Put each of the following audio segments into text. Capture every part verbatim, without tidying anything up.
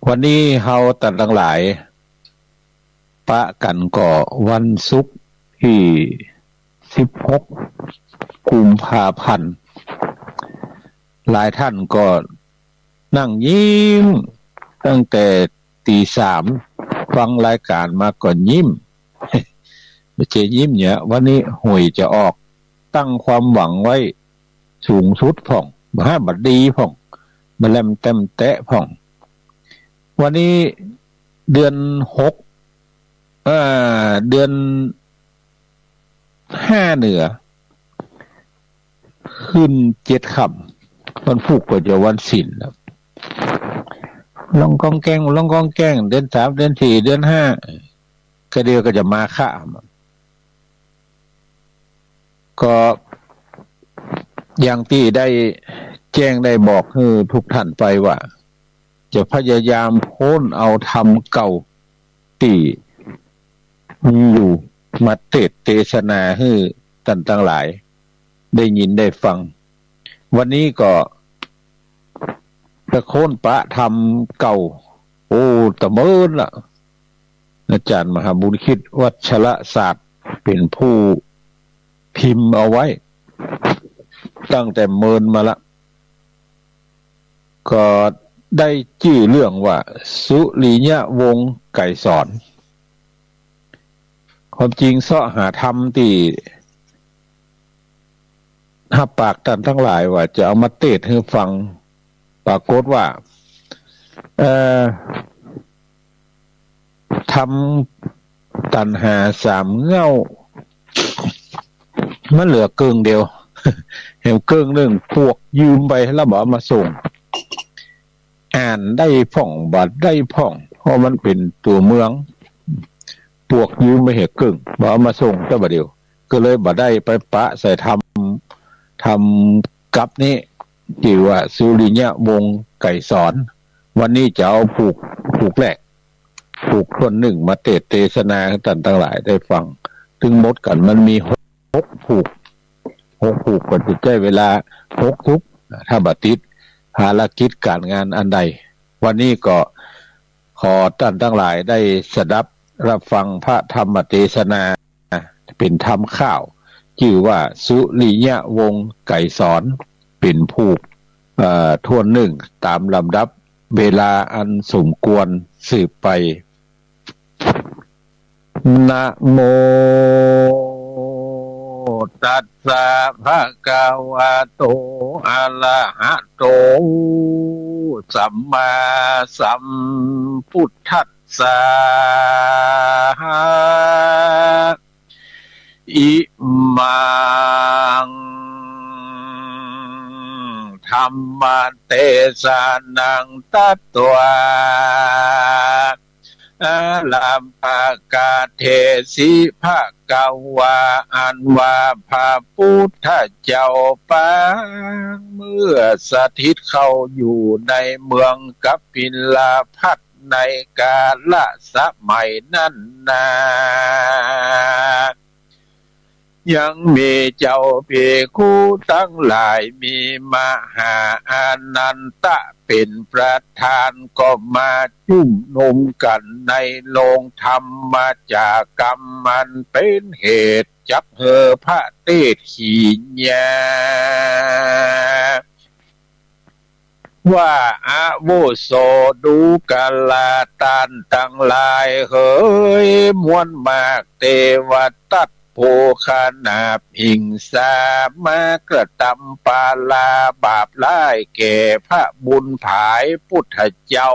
วันนี้เฮาตัดทั้งหลายปะกันก่อวันศุกร์ที่สิบหกกุมภาพันธ์หลายท่านก็นั่งยิ้มตั้งแต่ตีสามฟังรายการมาก่อนยิ้มไม่ใช่ยิ้มเนี่ยวันนี้หวยจะออกตั้งความหวังไว้สูงสุดพ่องบ่ห้าบัดดีพ่องบ่แลมเต็มแตะพ่องวันนี้เดือนหกเอ่อเดือนห้าเหนือขึ้นเจ็ดค่ำวันพุธก็จะวันศีลครับลองกองแกงลองกองแกงเดือนสามเดือนสี่เดือนห้าก็เดียวก็จะมาค่าก็อย่างที่ได้แจ้งได้บอกให้ทุกท่านไปว่าจะพยายามโพ้นเอาธรรมเก่าที่มีอยู่มาเทศเทศนาให้ท่านทั้งหลายได้ยินได้ฟังวันนี้ก็จะโค้นปะธรรมเก่าโอ้ตะเมินล่ะอาจารย์มหาบุญคิดวัชระศาสตร์เป็นผู้พิมพ์เอาไว้ตั้งแต่เมินมาละก็ได้ชื่อเรื่องว่าสุริยะวงศ์ไก่สอนความจริงเสาะหาธรรมที่หับปากท่านทั้งหลายว่าจะเอามาเทศน์ให้ฟังปรากฏว่าเอ่อทำตัณหาสามเง่ามันเหลือเกิงเดียวเห็นเกิงเรื่องพวกยืมไปแล้วบอกมาส่งอ่านได้พ่องบัดได้พ่องเพราะมันเป็นตัวเมืองพวกยืมไปเหตุกึ่งบอกมาส่งแต่บัดเดียวก็เลยบัดได้ไปปะใส่ทำทำกับนี้ที่ว่าสุริยะวงศ์ไก่สอนวันนี้จะเอาผูกผูกแรกผูกคนหนึ่งมาเทศเทศนาท่านทั้งหลายได้ฟังถึงหมดกันมันมีหกผูกหกผูกก็จะใช้เวลาหกทุกถ้าบัดติดภารกิจการงานอันใดวันนี้ก็ขอท่านทั้งหลายได้สดับรับฟังพระธรรมเทศนาเป็นธรรมข้าวชื่อว่าสุริยะวงศ์ไก่สอนเป็นผูกทวนหนึ่งตามลำดับเวลาอันสมควรสืบไปนะโมตัสสะภะคะวะโตอะระหะโตสัมมาสัมพุทธัสสะอิมังธัมมังเตสานังตัตตวาอาลัมภกาเทสิภะคะวะอันว่าพระพุทธเจ้าปางเมื่อสถิตเข้าอยู่ในเมืองกัปปิลพัสสในกาลสมัยนั้นนายังมีเจ้าภิกขุทั้งหลายมีมหาอานันตะเป็นประธานก็มาจุ่มนุมกันในโรงธรรมจากกรรมมันเป็นเหตุจับเหอพระเทศขีญาว่าอาวุโสดูกาลาตันทั้งหลายเฮ้ยมวลมากเทวตัตโภคนาพิงสามากระทำปาลาบาปร้ายแก่พระบุญผายพุทธเจ้า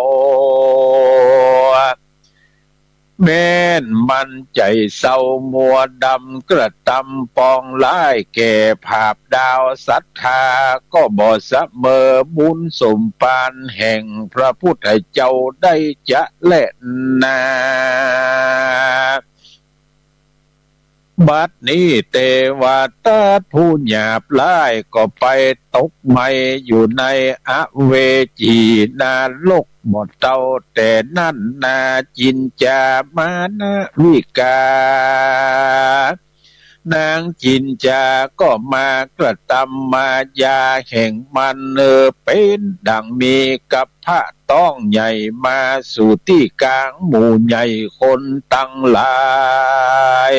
แม่นมันใจเศร้ามัวดำกระทำปองร้ายแก่ภาพดาวศรัทธาก็บ่เสมอบุญสมปานแห่งพระพุทธเจ้าได้จะแลนาบัดนี้เทวตาผู้หยาบร้ายก็ไปตกไหมอยู่ในอเวจีนาโลกหมดเตาแต่นั่นนาจินจามานะวิกานางจินจาก็มากระทำมายาแห่งมันเนอเป็นดังมีกับพระต้องใหญ่มาสู่ที่กลางหมู่ใหญ่คนตั้งหลาย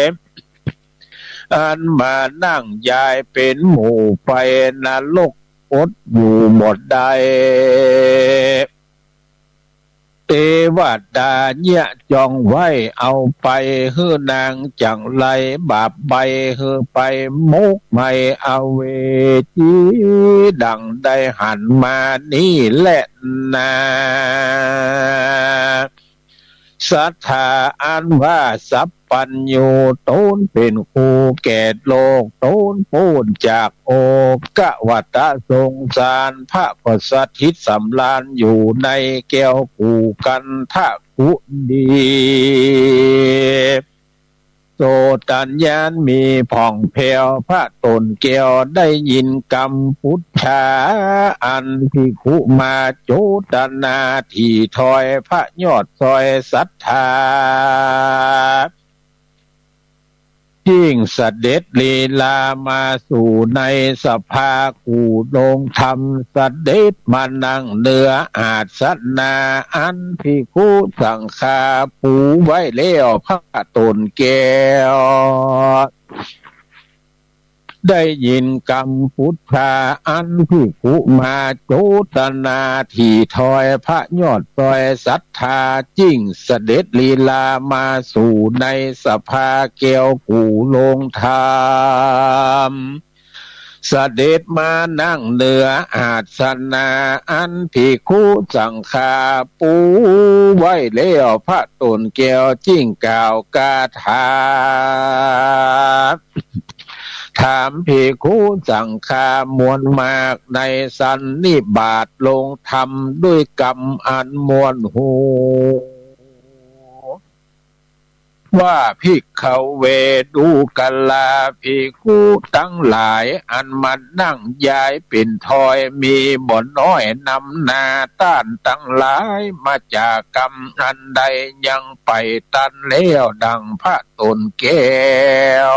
อันมานั่งยายเป็นหมู่ไฟนรกอดอยู่หมดใดเทวดาเนี่ยจองไว้เอาไปเฮือนางจังไรบาปใบเฮือไปมุกไม่เอาเวจีดังได้หันมานี่แหละนาศรัทธาอันว่าสัพปัญโยต้นเป็นคูแก่โลกต้นปูนจากโอกะวัตสงสารพระก็สถิตสำราญอยู่ในแก้วกูกันทะกุดีโสตัญญาณมีผ่องแผ้วพระตนแก้วได้ยินกรรมพุทธาอันภิกขุมาโจตนาที่ถอยพระยอดซอยศรัทธายิ่งเสด็จลีลามาสู่ในสภากูโดงธรรมเสด็จมานั่งเนื้ออาสนาอันภิกขุสังฆาปูไว้แล้วพระตนแก้วได้ยินกรรมพุทธาอันภิกขุมาโจตนาที่ถอยพระยอดซอยศรัทธาจิ้งเสด็จลีลามาสู่ในสภาแก้วกูโลงธรรมเสด็จมานั่งเหนืออาสนะอันภิกขุสังฆาปูไว้แล้วพระตนแก้วจิ้งกล่าวกาถาถามภิกขุสังฆามวลมากในสันนิบาตลงธรรมด้วยกรรมอันมวลหูว่าภิกขเวดูกัลลาภิกขุทั้งหลายอันมันนั่งย้ายเป็นทอยมีบ่อนน้อยนำนาต้านทั้งหลายมาจากกรรมอันใดยังไปตันแล้วดังพระตนแก้ว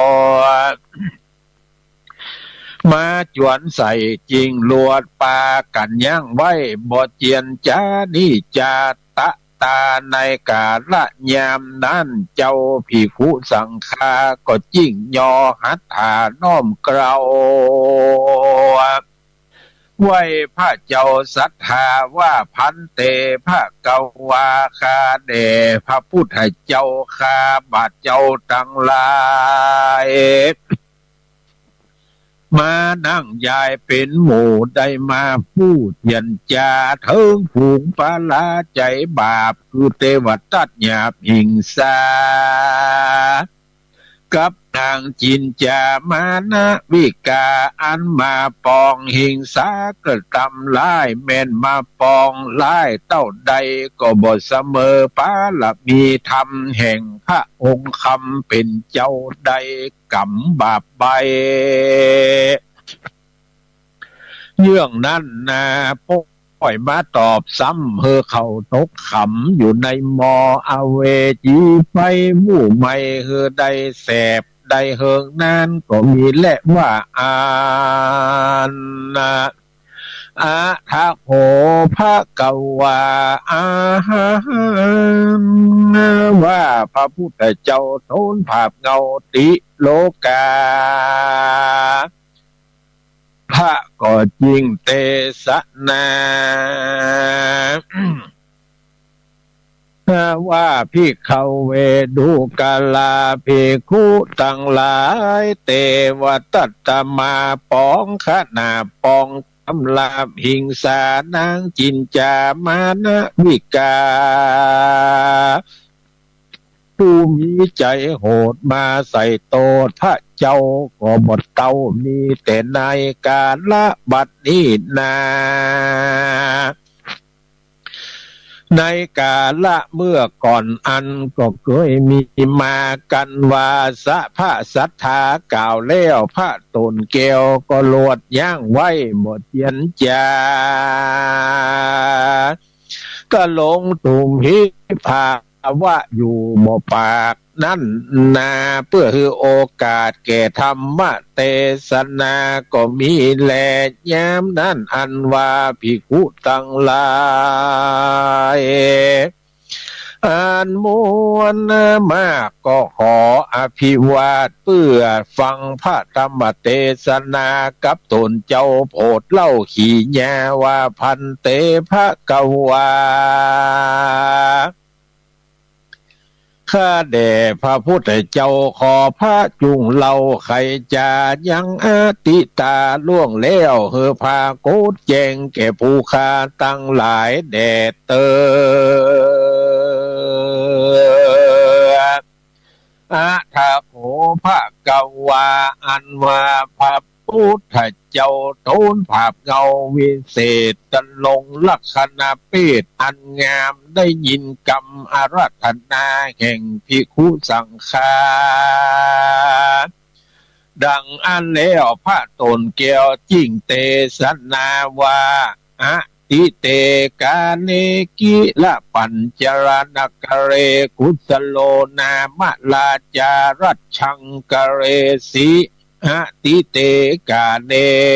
มาจวนใส่จริงลวดปากันย่างไว้บ่เจียนจานิจาตะตาในกาละยามนั้นเจ้าภิกขุสังฆาก็จิ้งยอหัตถาน้อมเกลาไว้พระเจ้าศรัทธาว่าพันเตพระเกาวาคาเดพระพุทธเจ้าคาบาทเจ้าทั้งหลายมานั่งยายเป็นหมู่ได้มาพูดยันจาเถิงผูงปาลาใจบาปคือเทวตัดหยาบหิงสากับนางจินจามานะวิกาอันมาปองหิงสากระทำลายแม่นมาปองลายเต้าใดก็บ่เสมอปาละมีธรรมแห่งพระองค์คำเป็นเจ้าใดกำบาปใบเรื่องนั้นนะพวกปล่อยมาตอบซ้ำเฮอเขาตกขำอยู่ในมออเวจีไฟมู่ไม่เฮอได้แสบได้เฮิงนั้นก็มีแหละว่าอ่านนะอาทะโหพระกวาอาหารว่าพระพุทธเจ้าโทนภาพเงาติโลกาพระก็จริงเตสนาว่าภิกขเวดูกาลาภิกขุตั้งหลายเตวตัตตมาปองขนาปองทำลาบหิงสานางจินจามานะวิกาผู้มีใจโหดมาใส่โตพระเจ้าก็หมดเต้ามีแต่ในกาละบัดนี้นาในกาละเมื่อก่อนอันก็เคยมีมากันว่าสะพระศรัทธากล่าวแล้วพระตนแก้วก็โลดย่างไว้หมดเยียนจาก็ลงตุ่มหิพาว่าอยู่บ่ปากนั่นนาเพื่อคือโอกาสแก่ธรรมะเทศนาก็มีแลยามนั้นอันว่าภิกขุทั้งหลายอันมวลมากก็ขออภิวาทเพื่อฟังพระธรรมเทศนากับตนเจ้าโพดเล่าขี่แย่ว่าพันเตภะกวาข้าแด่พระพุทธเจ้าขอพระจุงเล่าใครจะยังอาติตาล่วงแล้วเฮอพาโกดแจงแก่ผู้ข้าตั้งหลายแด่เตออาทาโขพระกวาอันว่าพระพุทธเจ้าโทนภาพเงาวิเศษจันลงลักษณะเพศอันงามได้ยินกรรมอาราธนาแห่งภิกขุสังฆาดังอันแล้วพระตนแก้วจิ้งเตสนาว่าอะติเตกาเนกิละปัญจรณกเรกุสโลนามลาจารัชชังกเรสีอะติเตกาเน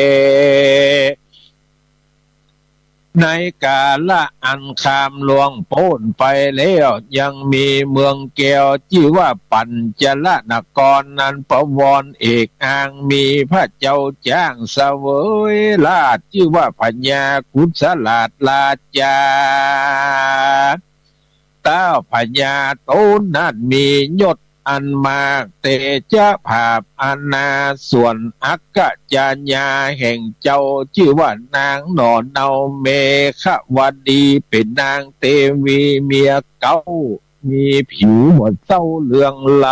ในกาละอันคามหลวงโพ้นไปแล้วยังมีเมืองแก้วชื่อว่าปัญจลนครนั้นประวรเอกอ้างมีพระเจ้าจ้างเสวยราชชื่อว่าพญากุศลาชราชาเต้าพญาโตนั้นมียศอันมากเตจะภาพอาณาส่วนอักกจาญาแห่งเจ้าชื่อว่านางหนอนเนาเมฆวดีเป็นนางเทวีเมียเก่ามีผิวหมดเศร้าเรืองไหล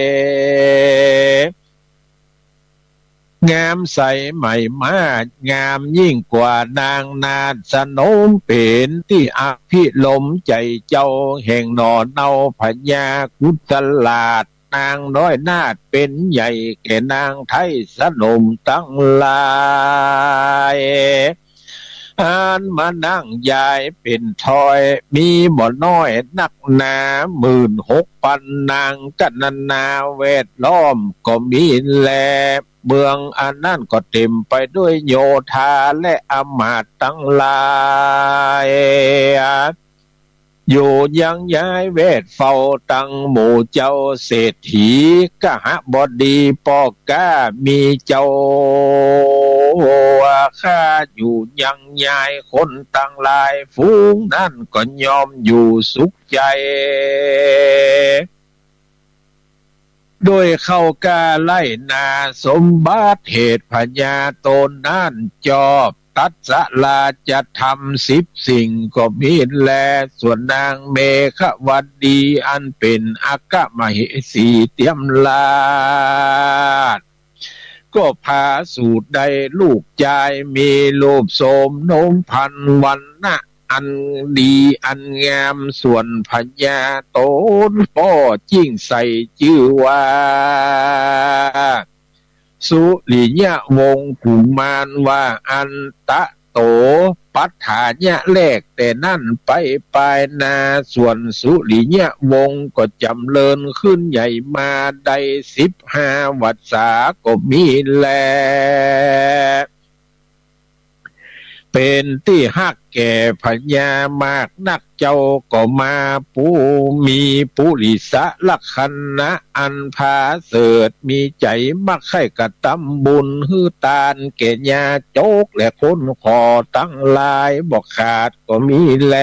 งามใสใหม่มากงามยิ่งกว่านางนาดสนมเป็นที่อภิลมใจเจ้าแห่งหนอนเนาพญากุศลาชนางน้อยนาดเป็นใหญ่แก่นางไทยสนมตั้งหลายอันมานั่งยายเป็นทอยมีบ่น้อยนักหนาหมื่นหกพันนางกันนานาเวทล้อมก็มีแลเมืองอันนั้นก็เต็มไปด้วยโยธาและอมาตย์ทั้งหลายอยู่ยังย้ายเวทเฝ้าตั้งหมู่เจ้าเศรษฐีกหบดีปอก้ามีเจ้าข้าอยู่ยังย้ายคนตั้งหลายฝูงนั้นก็ยอมอยู่สุขใจโดยเข้ากาไล่นาสมบัติเหตุพญาโตนนั่นจอบตัดสลาจะทำสิบสิ่งก็มีแลส่วนนางเมฆวัดดีอันเป็นอากะมเหสีเตรียมลาดก็พาสูตรใดลูกชายมีรูปโสมโนมพันวันนะอันดีอันงามส่วนพญาโตนพ่อจิ้งใส่ชื่อว่าสุริยะวงศ์กุมารว่าอันตะโตปัฏฐานะแรกแต่นั่นไปปลายนาส่วนสุริยะวงศ์ก็จำเริญขึ้นใหญ่มาได้สิบห้าวัฏษาก็มีแลเป็นที่ฮักแก่พญามากนักเจ้าก็มาปูมีปุริสะลักษณะอันพาเสดมีใจมักให้กระทำบุญฮือตานแก่ญาโจกและคนขอตั้งลายบอกขาดก็มีแล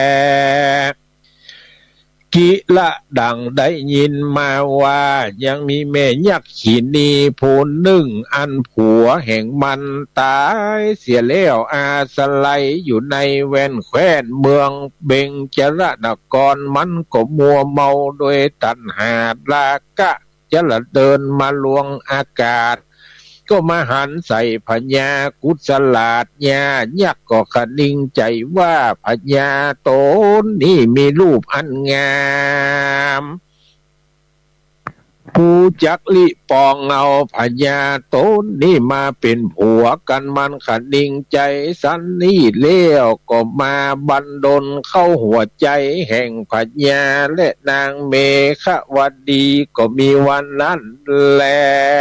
กิละดังได้ยินมาว่ายังมีแม่ยักษ์ขีนีผู้หนึ่งอันผัวแห่งมันตายเสียแล้วอาสลัยอยู่ในแว่นแคว้นเมืองเบงจรนครมันก็มัวเมาโดยตัณหาลากะจะละเดินมาลวงอากาศก็มาหันใส่พญากุศลาชญายักษ์ก็คนิ่งใจว่าพญาโตนนี่มีรูปอันงามผู้จักลิปองเอาพญาโตนนี่มาเป็นผัวกันมันขัดดิ่งใจสันนี่เลี้ยวก็มาบันดลเข้าหัวใจแห่งพญาและนางเมฆวดีก็มีวันนั้นแล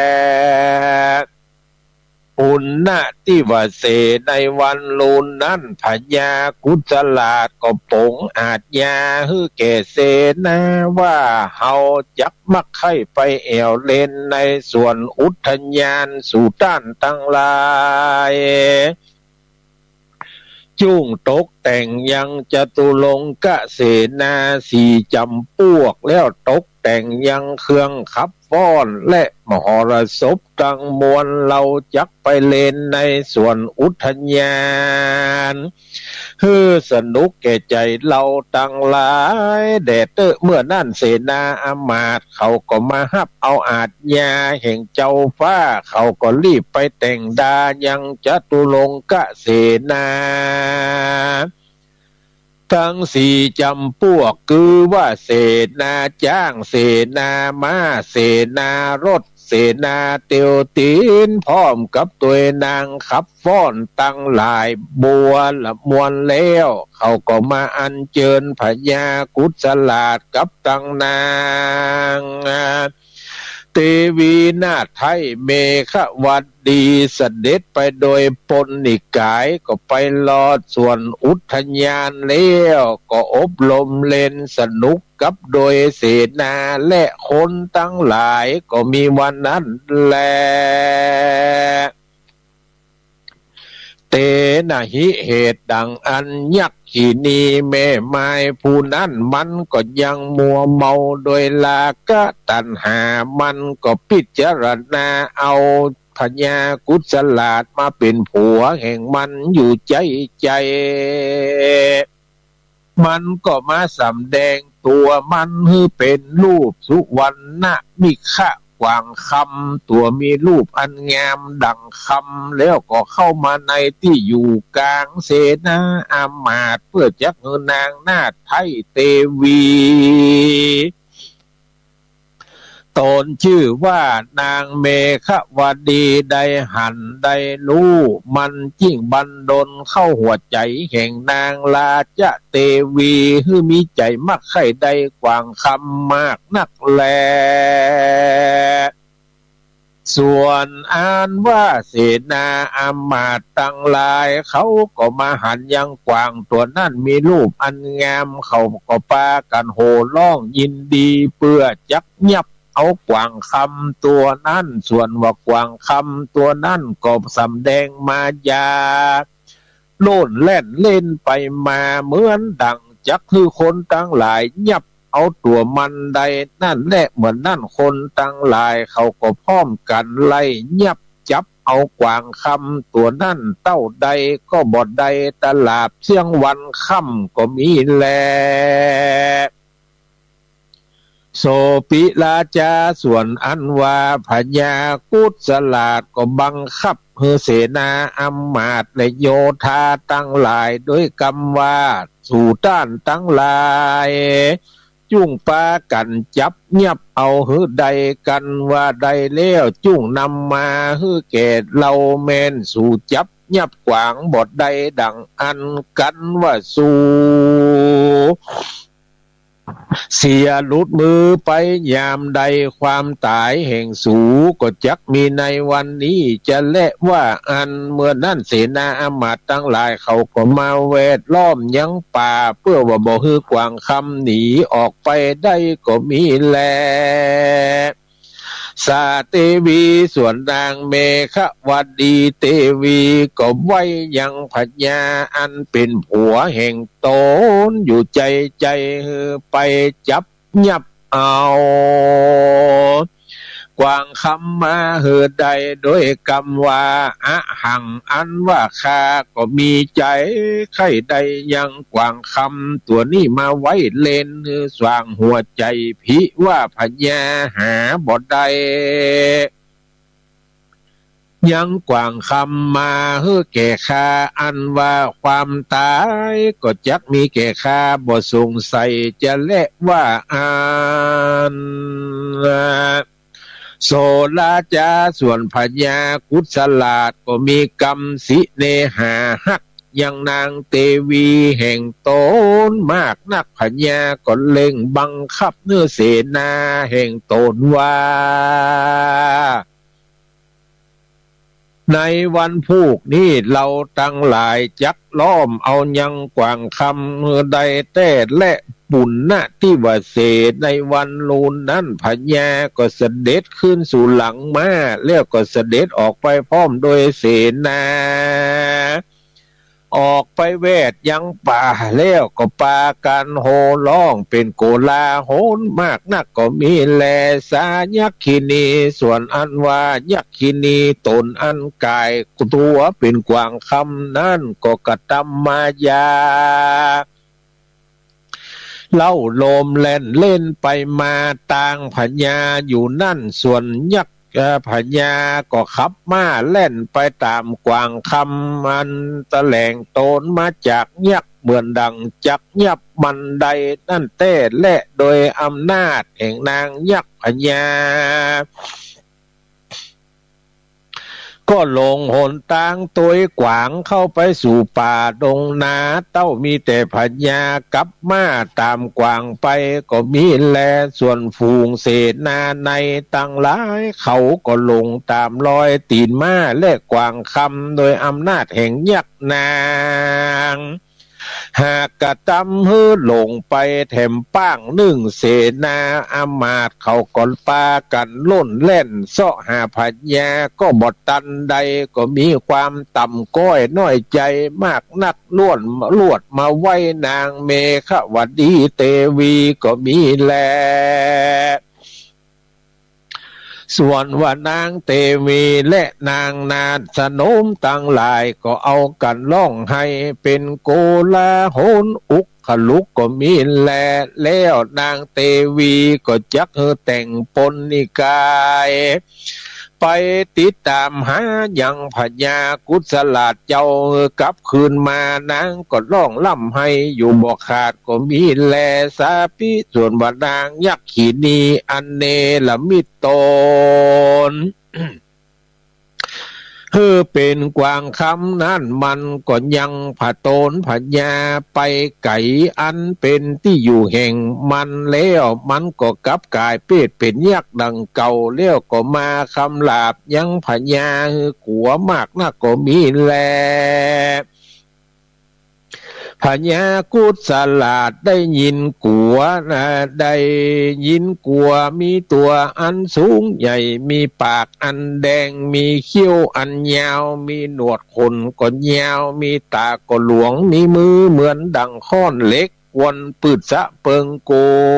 อุณนาที่ว่าเสในวันลูนนั้นพญากุศลาดก็ปงอาจยาฮือแก่เสนาว่าเฮาจักมักไข่ไปแอวเล่นในส่วนอุทยานสู่ต้านตั้งหลายจุ้งตกแต่งยังจตุรงกะเสนาสีจำพวกแล้วตกแต่งยังเครื่องขับฟ้อนและมหรสพตั้งมวลเราจักไปเล่นในส่วนอุทยานเฮือสนุกแก่ใจเราตั้งหลายแดดเตอเมื่อนั่นเสนาอามาตย์เขาก็มาฮับเอาอาจยาแห่งเจ้าฟ้าเขาก็รีบไปแต่งดายังจตุรงกะเสนาทั้งสี่จำพวกคือว่าเสนาจ้างเสนาม้าเสนารถเสนาเตียวตีนพร้อมกับตัวนางขับฟ้อนตั้งหลายบัวละมวลแล้วเขาก็มาอัญเชิญพญากุศลาดกับตั้งนางเทวีนาถไทยเมฆวัดดีเสด็จไปโดยปนนิกายก็ไปลอดส่วนอุทยานแล้วก็อบรมเล่นสนุกกับโดยเสนาและคนตั้งหลายก็มีวันนั้นแลเตนะหิเหตุดังอันยักขีนีแม่ไม้ผู้นั้นมันก็ยังมัวเมาโดยลากะตัณหามันก็พิจารณาเอาพญากุศลาดมาเป็นผัวแห่งมันอยู่ใจใจมันก็มาสำแดงตัวมันให้เป็นรูปสุวรรณมิขะกวางคำตัวมีรูปอันงามดังคำแล้วก็เข้ามาในที่อยู่กลางเสนาอามาตย์เพื่อจักเงินนางนาถไทยเทวีตนชื่อว่านางเมฆวดีได้หันได้รู้มันยิ่งบันดลเข้าหัวใจแห่งนางลาจะเทวีฮือมีใจมักใครได้กวางคำมากนักแลส่วนอ่านว่าเสนาอามาตย์ตั้งหลายเขาก็มาหันยังกวางตัวนั่นมีรูปอันงามเขาก็ปากันโห่ร้องยินดีเพื่อจักยับเอากวางคำตัวนั่นส่วนว่ากวางคำตัวนั่นก็สำแดงมายาโล่นแล่นเล่นไปมาเหมือนดังจักคือคนตั้งหลายยับเอาตัวมันใดนั่นแหละเหมือนนั่นคนตั้งหลายเขาก็พร้อมกันไล่ยับจับเอากวางคำตัวนั่นเต้าใดก็บอดใดตลาบเสียงวันค่ำก็มีแลโสปิลาจาส่วนอันว่าพญากุศลาดก็บังคับเฮเสนาอามาตย์และโยธาตั้งหลายด้วยกำว่าสู่ต้านตั้งหลายจุ้งปากันจับเงียบเอาฮือใดกันว่าใดแล้วจุ้งนำมาฮือแก่เราแมนสู่จับเงียบกวางบทใดดังอันกันว่าสู่เสียหลุดมือไปยามใดความตายแห่งสูก็จักมีในวันนี้จะและว่าอันเมื่อนั่นเสนาอามาตย์ตั้งหลายเขาก็มาแวดล้อมยังป่าเพื่อว่าบ่ฮือกวางคำหนีออกไปได้ก็มีแลสาเทวีส่วนนางเมฆวดีเทวีก็ไว้ยังพญาอันเป็นผัวแห่งตนอยู่ใจใจไปจับยับเอากวางคำมาเหือใดโดยกำว่าอะหังอันว่าข้าก็มีใจใครใดยังกวางคำตัวนี้มาไว้เล่นสว่างหัวใจพิว่าพญาหาบ่ได้ยังกวางคำมาเฮือแก่ข้าอันว่าความตายก็จักมีแก่ข้าบ่สงสัยจะและว่าอันโสลาจาส่วนพญากุศลาดก็มีกรรมสิเนหาหักยังนางเตวีแห่งโตนมากนักพญาก็เล่งบังคับเนื้อเสนาแห่งโตนว่าในวันพูกนี้เราตั้งหลายจักล้อมเอายังกว่างคำเมื่อใดแต่และบุญณที่ว่าเสในวันลูนนั้นพญาก็เสด็จขึ้นสู่หลังม้าแล้วก็เสด็จออกไปพร้อมโดยเสนาออกไปแวดยังป่าแล้วก็ปากันโห่ร้องเป็นโกลาหลมากนักก็มีแลสายักขินีส่วนอันว่ายักขินีตนอันกายตัวเป็นกวางคำนั่นก็กระทำมายาเล่าโลมแล่นเล่นไปมาต่างพญาอยู่นั่นส่วนยักษ์พญาก็ขับม้าเล่นไปตามกวางคำมันตะแหลงโตนมาจากยักษ์เหมือนดังจักยับมันใดนั่นเต้และโดยอำนาจแห่งนางยักษ์พญาก็ลงหนทางตัวกวางเข้าไปสู่ป่าดงนาเต้ามีแต่พญากับม้าตามกวางไปก็มีแลส่วนฝูงเสนาในตั้งหลายเขาก็ลงตามรอยตีนม้าและกวางคำโดยอำนาจแห่งยักษ์นางหากกระตำฮื้อหลงไปแถมป้างหนึ่งเสนาอามาตเขาก่อนปากันล่นเล่นเสาะหาพญาก็บดตันใดก็มีความต่ำก้อยน้อยใจมากนักล้วนลวดมาไว้นางเมฆวดีเตวีก็มีแลส่วนว่านางเตวีและนางนาสนมตั้งหลายก็เอากันร้องให้เป็นโกลาหลอุกขลุกก็มีแลแล้วนางเตวีก็จักเฮอแต่งปนนิกายไปติดตามหายังพญากุศลาดเจ้ากลับคืนมานางก็ร้องล่ำให้อยู่บ่ขาดก็มีแลสาปิส่วนว่านางยักขินีอันเนลมิตน เฮือเป็นกวางคำนั้นมันก็ยังผาโตนพญาไปไก่อันเป็นที่อยู่แห่งมันแล้วมันก็กลับกลายเป็ดเป็นยักษ์ดังเก่าแล้วก็มาคำลาบยังพญาฮือขัวมากนักก็มีแลพญากุศลาดได้ยินกัวนะได้ยินกัวมีตัวอันสูงใหญ่มีปากอันแดงมีเขี้ยวอันยาวมีหนวดขนก็ยาวมีตาก็หลวงมีมือเหมือนดังค้อนเล็กวนปืดสะเปิงโก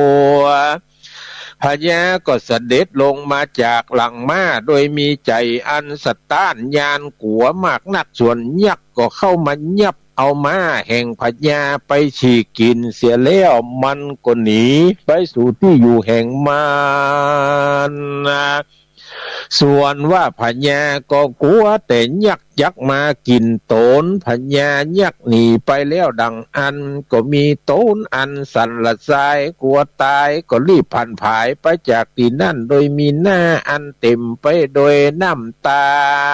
พญาก็เสด็จลงมาจากหลังม้าโดยมีใจอันสต้านยานกัวมากนักส่วนยักษ์ก็เข้ามายับเอามาแห่งพญาไปฉีกกินเสียแล้วมันก็หนีไปสู่ที่อยู่แห่งมันนะส่วนว่าพญาก็กลัวแต่ยักษ์ยักษ์มากินโตนพญายักษ์หนีไปแล้วดังอันก็มีโตนอันสั่นละสายกลัวตายก็รีบผ่านผายไปจากที่นั่นโดยมีหน้าอันเต็มไปโดยน้ำตา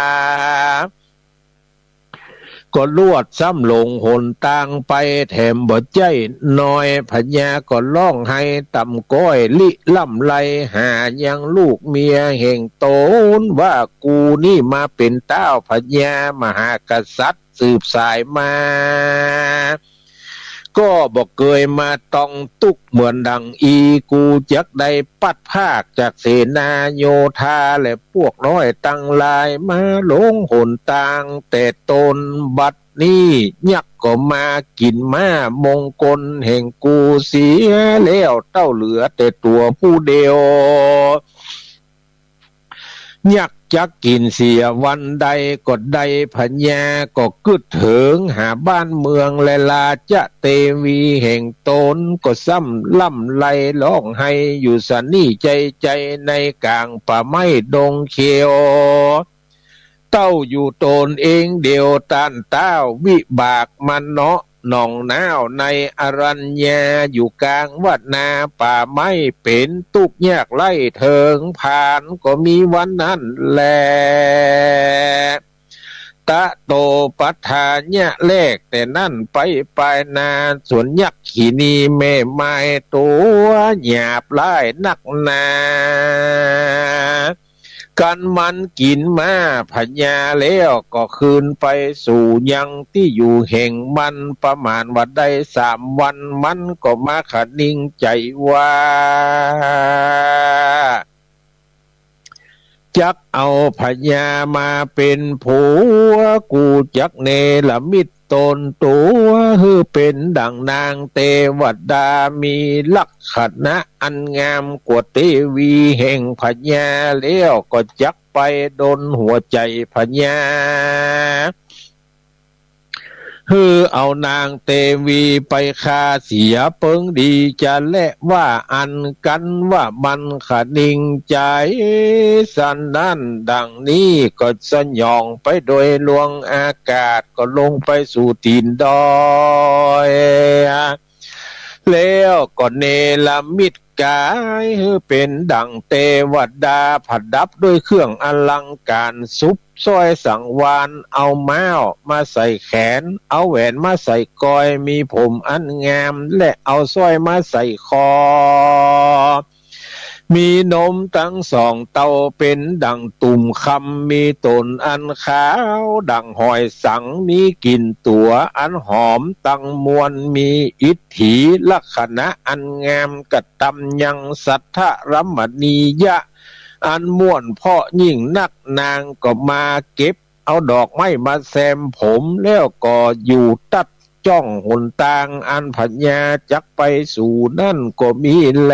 ก็ลวดซ้ำลงหนตางไปแถมบ่ใจน้อยพญาก็ร้องให้ต่ำก้อยลิล่ำไรหายังลูกเมียแห่งโตนว่ากูนี่มาเป็นเต้าพญามหากษัตริย์สืบสายมาก็บอกเคยมาต้องตุกเหมือนดังอีกูจักได้ปัดภาคจากเสนาโยธาและพวกน้อยตั้งลายมาหลงหนตางแต่ตนบัดนี้ยักษ์ก็มากินมามงคลแห่งกูเสียแล้วเต้าเหลือแต่ตัวผู้เดียวยักษ์จักกินเสียวันใดก็ได้พญาก็กึดเถิงหาบ้านเมืองและลาจะเตวีแห่งตนก็ซ้ำล่ำไล่ร้องให้อยู่สนี่ใจใจในกลางป่าไม้ดงเขียวเต้าอยู่ตนเองเดียวต้านเต้าวิบากมันเนาะหนองน้าวในอรัญญาอยู่กลางวัดนาป่าไม้เป็นตุกยากไล่เถิงผ่านก็มีวันนั้นแลตะโตปัฏฐานะแลกแต่นั่นไปไปนาส่วนยักษ์ขีนีแม่ไม้ตัวหยาบไล่นักนากันมันกินมาพญาแล้วก็คืนไปสู่ยังที่อยู่แห่งมันประมาณว่าได้สามวันมันก็มาขะนิ่งใจว่าจักเอาพญามาเป็นผัวกูจักเนรมิตตนตัวฮือเป็นดังนางเทวดามีลักษณะอันงามกว่าเทวีแห่งพญาแล้วก็จักไปดนหัวใจพญาฮือเอานางเทวีไปคาเสียเปิงดีจะและว่าอันกันว่ามันขะนิ่งใจสันนั่นดังนี้ก็สยองไปโดยลวงอากาศก็ลงไปสู่ตีนดอยแล้วก็เนรมิตกายเป็นดังเทวดาผัดดับด้วยเครื่องอลังการซุปสร้อยสังวานเอาแม้วมาใส่แขนเอาแหวนมาใส่กอยมีผมอันงามและเอาสร้อยมาใส่คอมีนมทั้งสองเตาเป็นดังตุ่มคำมีตนอันขาวดังหอยสังมีกลิ่นตัวอันหอมตั้งมวลมีอิทธิลักษณะอันงามกระตำยังสัทธรมณียะอันม่วนเพาะยิ่งนักนางก็มาเก็บเอาดอกไม้มาแซมผมแล้วก็อยู่ตัดจ้องหนตางอันพญาจักไปสู่นั่นก็มีแล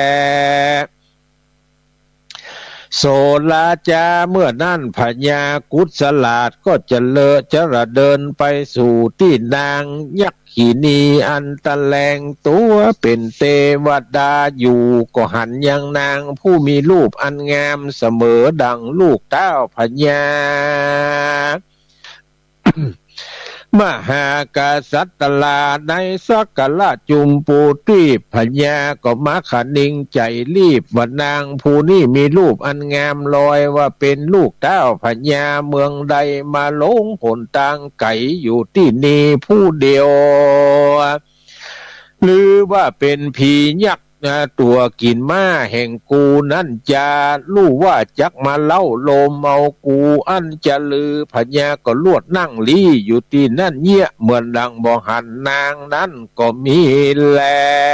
โสลาจาเมื่อนั่นพญากุศลาดก็จะเลอะจะระเดินไปสู่ที่นางยักษ์ขีนีอันตะแลงตัวเป็นเทวดาอยู่ก็หันยังนางผู้มีรูปอันงามเสมอดังลูกเต้าพญามหากษัตลาในสักกะละจุมปูตีพญาก็มาขะนิ่งใจรีบว่านางผู้นี้มีรูปอันงามลอยว่าเป็นลูกเต้าพญาเมืองใดมาหลงผลตางไก่อยู่ที่นี่ผู้เดียวหรือว่าเป็นผียักษ์ตัวกินม้าแห่งกูนั่นจะรู้ว่าจักมาเล่าโลมเมากูอันจะลือพญาก็ลวดนั่งลี่อยู่ที่นั่นเยี่ยเหมือนดังบ่หันนางนั้นก็มีแล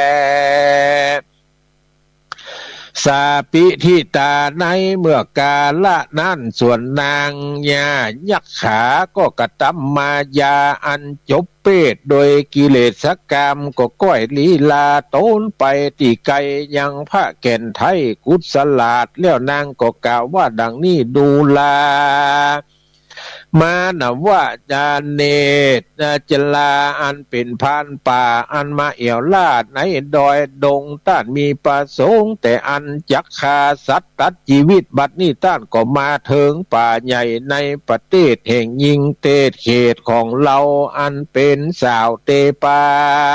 สาปิทิตาในเมื่อกาละนั้นส่วนนางญายักขาก็กระทำมายาอันจบเปดโดยกิเลสกรรมก็ก้อยลีลาโต้นไปตีไกยังพระแก่นไทยกุศลาดแล้วนางก็กล่าวว่าดังนี้ดูลามานะว่าจาเนตจลาอันเป็นพานป่าอันมาเอี่ยวลาดในดอยดงต้านมีประสงค์แต่อันจักขาสัตว์ตัดชีวิตบัดนี้ต้านก็มาเถิงป่าใหญ่ในประเทศแห่งยิงเตศเขตของเราอันเป็นสาวเตปา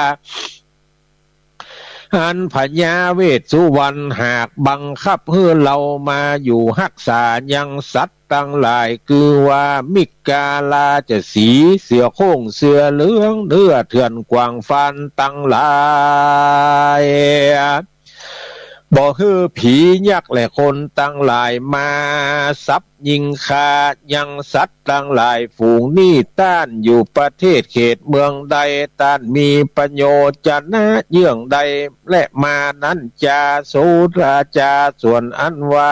อันพญาเวสสุวรรณหากบังคับเพื่อเรามาอยู่รักษายังสัตว์ตั้งหลายคือว่ามิกาลาจะสีเสือโค้งเสือเหลืองเนื้อเถื่อนกวางฟันตั้งหลายบ่ฮือผียักษ์และคนตั้งหลายมาซับยิงคายังสัตว์ตั้งหลายฝูงนี่ต้านอยู่ประเทศเขตเมืองใดต้านมีประโยชน์จะนะเยื่องใดและมานั้นจาสุราจาส่วนอันว่า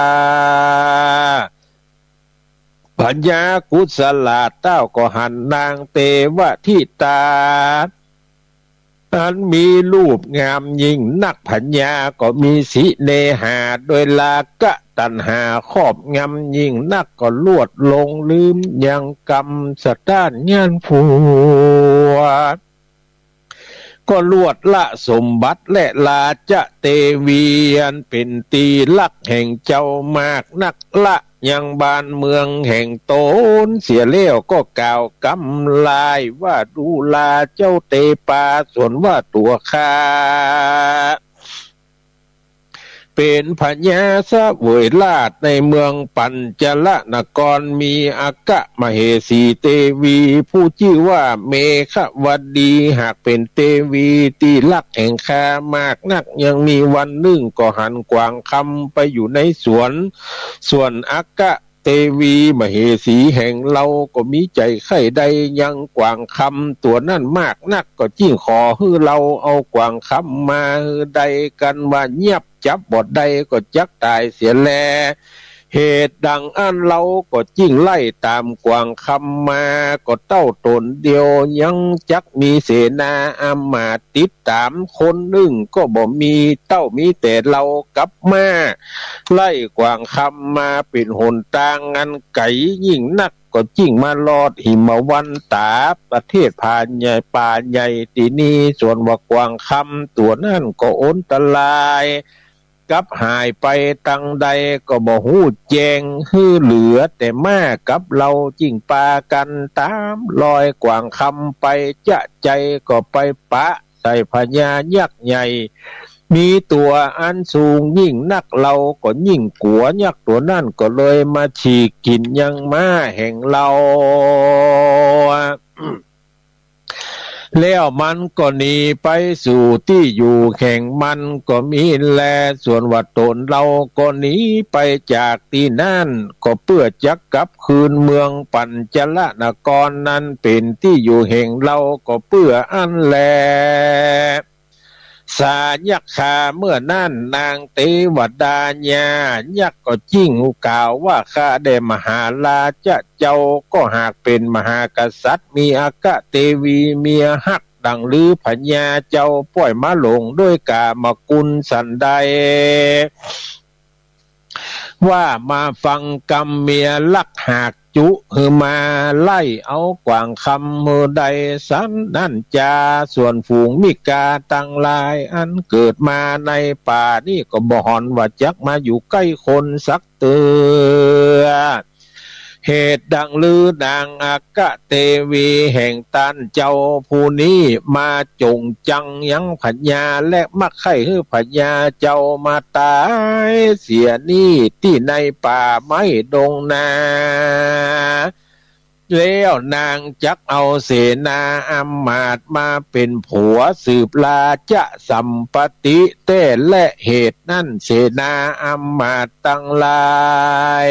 ปัญญากุศลาเต้าก็หันนางเทวทิตาอันมีรูปงามยิ่งนักพัญญาก็มีสิเนหาโดยลากะตัณหาครอบงำยิ่งนักก็ลวดลงลืมยังกรรมสะต้านยันผัวก็ลวดละสมบัติและลาจะเตวียนเป็นตีลักแห่งเจ้ามากนักละยังบ้านเมืองแห่งตนเสียเลี้ยวก็กล่าวกำลายว่าดูลาเจ้าเตปาส่วนว่าตัวข้าเป็นพญาสะเวยราชในเมืองปัญจลนครมีอากะมเหสีเตวีผู้ชื่อว่าเมฆวดีหากเป็นเตวีตีลักแห่งคามากนักยังมีวันหนึ่งก็หันกวางคำไปอยู่ในสวนส่วนอากะเตวีมเหสีแห่งเราก็มีใจไข่ใดยังกวางคำตัวนั่นมากนักก็จิ้งขอฮือเราเอากวางคำมาฮือใดกันว่าเงียบจับบทใดก็จักตายเสียแลเหตุดังอันเราก็จิ้งไล่ตามกวางคำมาก็เต้าตนเดียวยังจักมีเสนาอามาตย์ติดตามคนหนึ่งก็บ่มีเต้ามีแต่เรากับมาไล่กวางคำมาเป็นหนทางงันไก่ยิ่งนักก็จิ้งมาลอดหิมวันตาประเทศพานใหญ่ป่าใหญ่ที่นี่ส่วนว่ากวางคำตัวนั่นก็อนตรายกับหายไปตังใดก็บ่ฮู้แจงฮือเหลือแต่มากับเราจิ้งปากันตามลอยกวางคำไปจะใจก็ไปปะใส่พญายักษ์ใหญ่มีตัวอันสูงยิ่งนักเราก็ยิ่งกลัวยักษ์ตัวนั่นก็เลยมาฉีกกินยังมาแห่งเราแล้วมันก็หนีไปสู่ที่อยู่แห่งมันก็มีแลส่วนว่าตนเราก็หนีไปจากที่นั่นก็เพื่อจะกลับคืนเมืองปัญจลนครนั้นเป็นที่อยู่แห่งเราก็เพื่ออันแลสายักขาเมื่อนั่นนางเทวดาญายักษ์ก็จิ้งกล่าวว่าข้าได้มหาราชเจ้าก็หากเป็นมหากษัตริย์มีอากะเทวีเมียฮักดังลือพญาเจ้าปล่อยมาหลงด้วยกามกุลสันใดว่ามาฟังกรรมเมียลักหากจุคือมาไล่เอากวางคำมือใดสันนั่นจาส่วนฝูงมิกาตั้งลายอันเกิดมาในป่านี่ก็บ่หอนว่าจักมาอยู่ใกล้คนสักเตือเหตุดังลือนางอากะเทวีแห่งตันเจ้าผู้นี้มาจงจังยังพญาและมักไข่ฮือพญาเจ้ามาตายเสียนี่ที่ในป่าไม้ดงนาแล้วนางจักเอาเสนาอำมาตย์มาเป็นผัวสืบลาจะสัมปติเต้และเหตุนั่นเสนาอำมาตย์ตั้งหลาย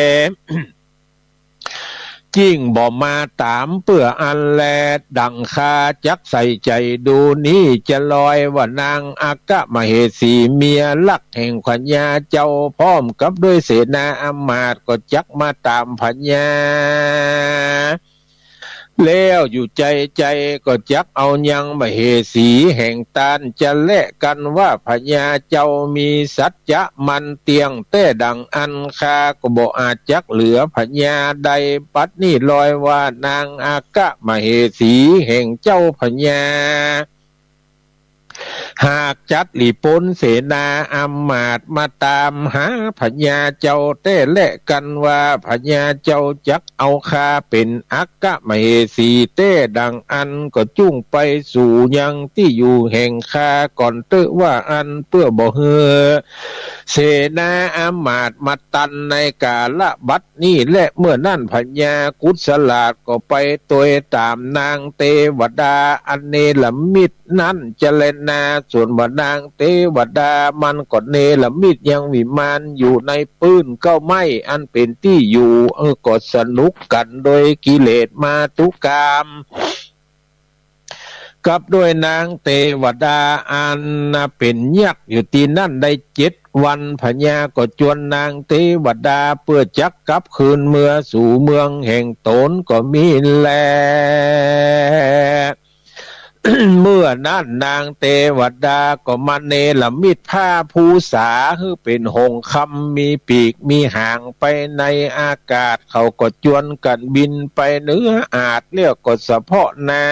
จิ้งบ่มาตามเปื่ออันแลดังคาจักใส่ใจดูนี่จะลอยว่านางอากะมเหสีเมียลักแห่งพญาเจ้าพร้อมกับด้วยเสนาอำมาตย์ก็จักมาตามพญาแล้วอยู่ใจใจก็จักเอายังมเหสีแห่งตานจะแลกกันว่าพญาเจ้ามีสัจจะมันเตียงแต่ดังอันคาก็บ่อาจจักเหลือพญาใดปัดนี่ลอยว่านางอากะมเหสีแห่งเจ้าพญาหากจัดหลีปนเสนาอำมาตย์มาตามหาพญาเจ้าแต่แลกกันว่าพญาเจ้าจักเอาคาเป็นอากะมเหสีเต้ดังอันก็จุ้งไปสู่ยังที่อยู่แห่งคาก่อนเตอว่าอันเพื่อบ่เฮอเสนาอำมาตย์มาตันในกาละบัดนี้และเมื่อนั่นพญากุศลาชก็ไปตัวตามนางเทวดาอันเนรมิตนั้นเจริญนาส่วนว่านางเทวดามันก็เนรมิตยังวิมานอยู่ในปื้นเก้าไม้อันเป็นที่อยู่เออก็สนุกกันโดยกิเลสมาตุกามกับด้วยนางเทวดาอันเป็นยักษ์อยู่ที่นั่นได้เจ็ดวันพญาก็จวนนางเทวดาเพื่อจักกลับคืนเมืองสู่เมืองแห่งตนก็มีแล เมื่อนั้นนางเทวดาก็มาเนรมิตผ้าภูษาคือเป็นหงส์คำมีปีกมีหางไปในอากาศเขาก็จวนกันบินไปเนื้ออาจเรียกกฎเฉพาะนา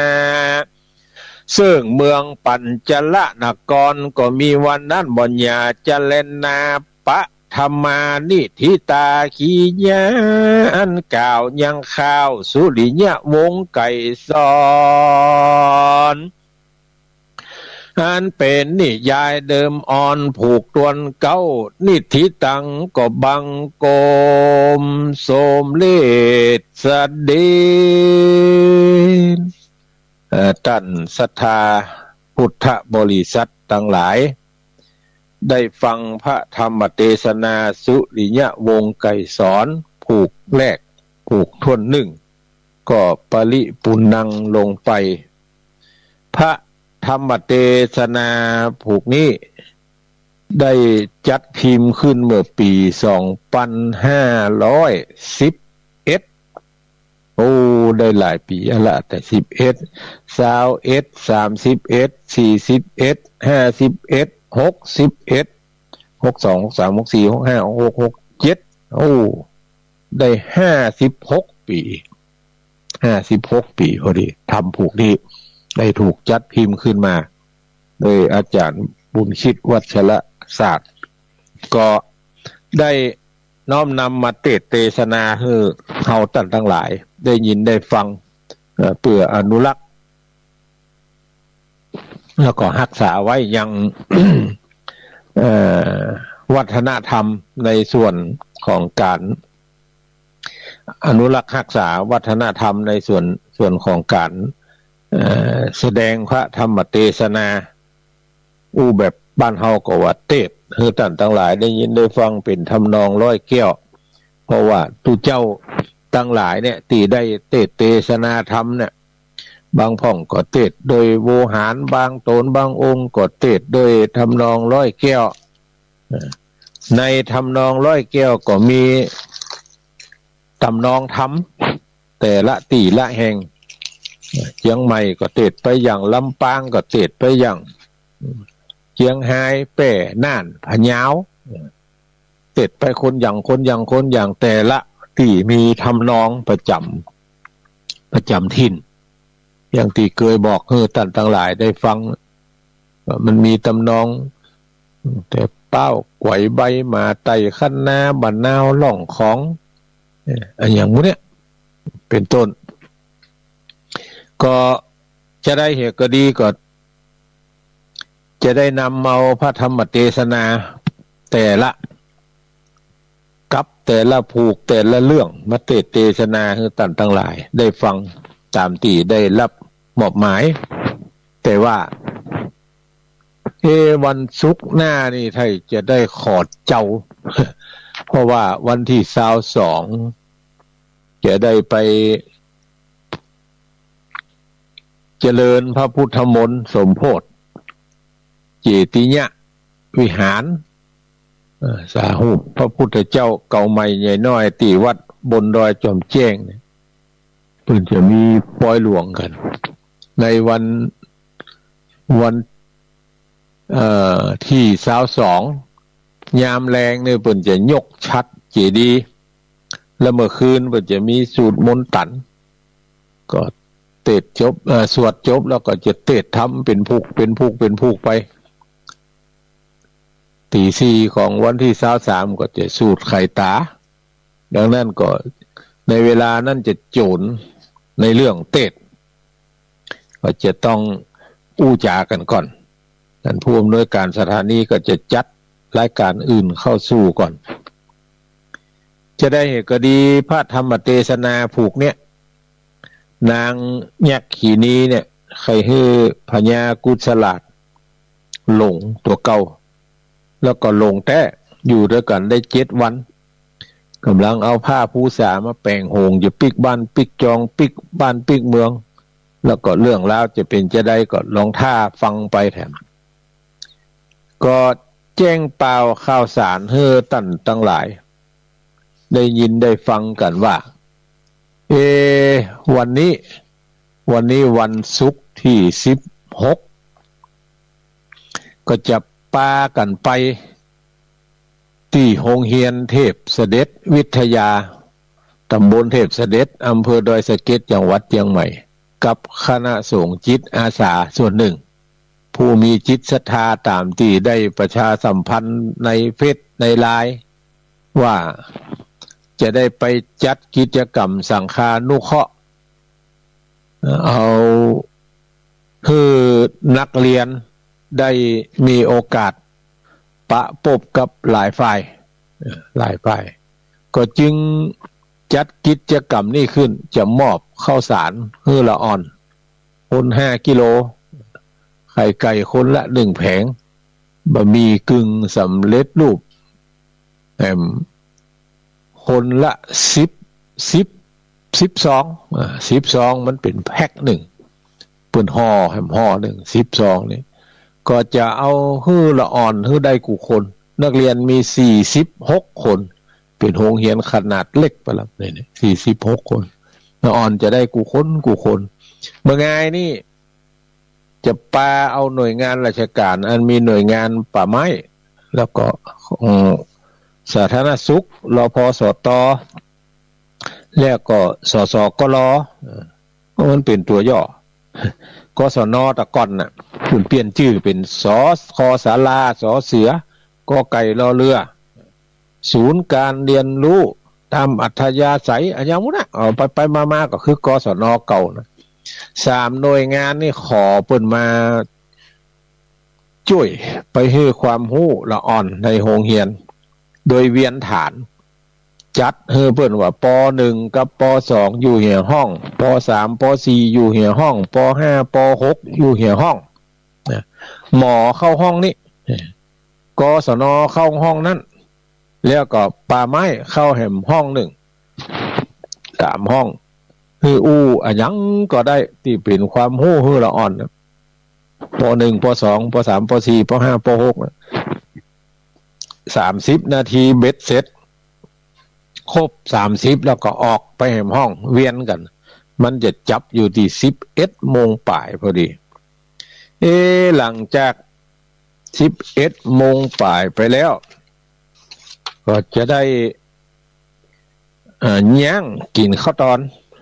ซึ่งเมืองปัญจลนครก็มีวันนั้นบญญาจะเล่นนาปะธรรมานิทิตาขีญาอันกล่าวยังข้าวสุริยะวงไก่สอนอันเป็นนิยายเดิมอ่อนผูกตวนเก้านิธิตังก็บังโกมโสมเลศสเดนท่านศรัทธาพุทธบริษัททั้งหลายได้ฟังพระธรรมเทศนาสุริยะวงไก่สอนผูกแรกผูกทวนหนึ่งก็ปริปุณังลงไปพระธรรมเทศนาผูกนี้ได้จัดพิมพ์ขึ้นเมื่อปีสองพันห้าร้อยสิบเอ็ดโอ้ได้หลายปีละแต่สิบเอ็ดสาวเอ็ดสามสิบเอ็ดสี่สิบเอ็ดห้าสิบเอ็ดหกสิบเอ็ดหกสองหกสามหกสี่หกห้าหกหกเจ็ดโอ้ได้ห้าสิบหกปีห้าสิบหกปีพอดีทำผูกนี้ได้ถูกจัดพิมพ์ขึ้นมาโดยอาจารย์บุญชิตวัชรศาสตร์ก็ได้น้อมนำมาเทศเทศนาให้เฮาท่านทั้งหลายได้ยินได้ฟังเพื่ออนุรักษ์แล้วก็รักษาไว้ยัง วัฒนธรรมในส่วนของการอนุรักษ์รักษาวัฒนธรรมในส่วนส่วนของการแสดงพระธรรมเทศนาอู้แบบบ้านเฮาก็ว่าเทศคือท่านทั้งหลายได้ยินได้ฟังเป็นทำนองร้อยแก้วเพราะว่าตุเจ้าทั้งหลายเนี่ยตีได้เทศเทศนาธรรมเนี่ยบางพ่องก็เทศโดยโวหารบางตนบางองค์ก็เทศโดยทำนองร้อยแก้วในทำนองร้อยแก้วก็มีทำนองธรรมแต่ละตีละแห่งเชียงใหม่ก็เทศไปอย่างลำปางก็เทศไปอย่างเชียงรายแป่น่านพะเยาเทศไปคนอย่างคนอย่างคนอย่างแต่ละที่มีทำนองประจำประจำถิ่นอย่างที่เคยบอกเฮ้อท่านทั้งหลายได้ฟังมันมีตำนองแต่เป้าไกวใบมาไต่ขั้นหน้าบันนาวล่องของอันอย่างนี้เนี่ยเป็นต้นก็จะได้เหตุก็ดีก็จะได้นำเอาพระธรรมเทศนาแต่ละกับแต่ละผูกแต่ละเรื่องมาเทศเทศนาให้ท่านทั้งหลายได้ฟังตามที่ได้รับมอบหมายแต่ว่าเอวันศุกร์หน้านี่ไทยจะได้ขอดเจ้า เพราะว่าวันที่สาวสองจะได้ไปเจริญพระพุทธมนต์สมโพธิเจติยะวิหารสาหุพระพุทธเจ้าเก่าใหม่ใหญ่น้อยตีวัดบนดอยจอมแจ้งเนี่ยเพิ่นจะมีปล่อยหลวงกันในวันวันเอ่อที่สาวสองยามแรงเนี่ยเพิ่นจะยกชัดเจดีย์แล้วเมื่อคืนเพิ่นจะมีสูตรมนต์ตันก็เทศจบเอ่อสวดจบแล้วก็จะเทศทำเป็นผูกเป็นผูกเป็นผูกไปตีสี่ของวันที่สาวสามก็จะสูตรไข่ตาดังนั้นก็ในเวลานั้นจะโจรในเรื่องเทศก็จะต้องอู้จากันก่อนท่านผู้อำนวยการสถานีก็จะจัดรายการอื่นเข้าสู่ก่อนจะได้เหตุก็ดีพระธรรมเทศนาผูกเนี่ยนางยักษ์ขีนี้เนี่ยใครฮือพญากุศลาดหลงตัวเก่าแล้วก็หลงแท้อยู่ด้วยกันได้เจ็ดวันกำลังเอาผ้าภูษามาแปลงโหงจะปิกบ้านปิกจองปิกบ้านปิกเมืองแล้วก็เรื่องราวจะเป็นจะได้ก็ลองท่าฟังไปแถมก็แจ้งเปล่าข่าวสารเฮ้อตั้นตั้งหลายได้ยินได้ฟังกันว่าเอวันนี้วันนี้วันศุกร์ที่สิบหกก็จะปากันไปที่โรงเรียนเทพเสด็จวิทยาตำบลเทพเสด็จอำเภอดอยสะเก็ดจังหวัดเชียงใหม่กับคณะสงฆ์จิตอาสาส่วนหนึ่งผู้มีจิตศรัทธาตามที่ได้ประชาสัมพันธ์ในเฟซในไลน์ว่าจะได้ไปจัดกิจกรรมสังฆานุเคราะห์เอาคือนักเรียนได้มีโอกาสปะปบกับหลายฝ่ายหลายฝ่ายก็จึงจัดกิจกรรมนี้ขึ้นจะมอบข้าวสารเฮือละอ่อนคนห้ากิโลไข่ไก่คนละหนึ่งแผงบะหมี่กึ่งสำเร็จรูปแอมคนละสิบสิบสิบสองสิบสองมันเป็นแพ็คหนึ่งเปิ่นห่อแฮมห่อหนึ่งสิบสองนี่ก็จะเอาฮื้อละอ่อนฮื้อได้กูคนนักเรียนมีสี่สิบหกคนเป็นโรงเรียนขนาดเล็กไปแล้วเนี่ยสี่สิบหกคนละอ่อนจะได้กูคนกูคนเมื่อไงนี่จะปาเอาหน่วยงานราชการอันมีหน่วยงานป่าไม้แล้วก็สาธารณสุขรพสตแล้วก็สสกลมันเป็นตัวย่อกศนตะก่อนน่ะคุณเปลี่ยนชื่อเป็นสคศาลาสเสือกไก่รอเรือศูนย์การเรียนรู้ตามอัธยาศัยอันยังมุนะเอาไปไปมาๆก็คือกศนเก่านะสามหน่วยงานนี่ขอเปิ่นมาช่วยไปให้ความรู้ละอ่อนในโรงเรียนโดยเวียนฐานจัดเฮ้อเปิ่นว่าป หนึ่ง กับป สอง อยู่เหี่ยห้องป สาม ป สี่ อยู่เหี่ยห้องป ห้า ป หก อยู่เหี่ยห้องนะหมอเข้าห้องนี้กศนเข้าห้องนั้นแล้วก็ป่าไม้เข้าแหมห้องหนึ่งสามห้องคืออู้อะหยังก็ได้ที่เป็นความรู้ฮือละอ่อนนะป หนึ่ง ป สอง ป สาม ป สี่ ป ห้า ป หกนะสามสิบนาทีเบ็ดเสร็จครบสามสิบแล้วก็ออกไปแหมห้องเวียนกันมันจะจับอยู่ที่สิบเอ็ดโมงป่ายพอดีเอหลังจากสิบเอ็ดโมงป่ายไปแล้วก็จะได้อ่าย่างกินข้าวตอน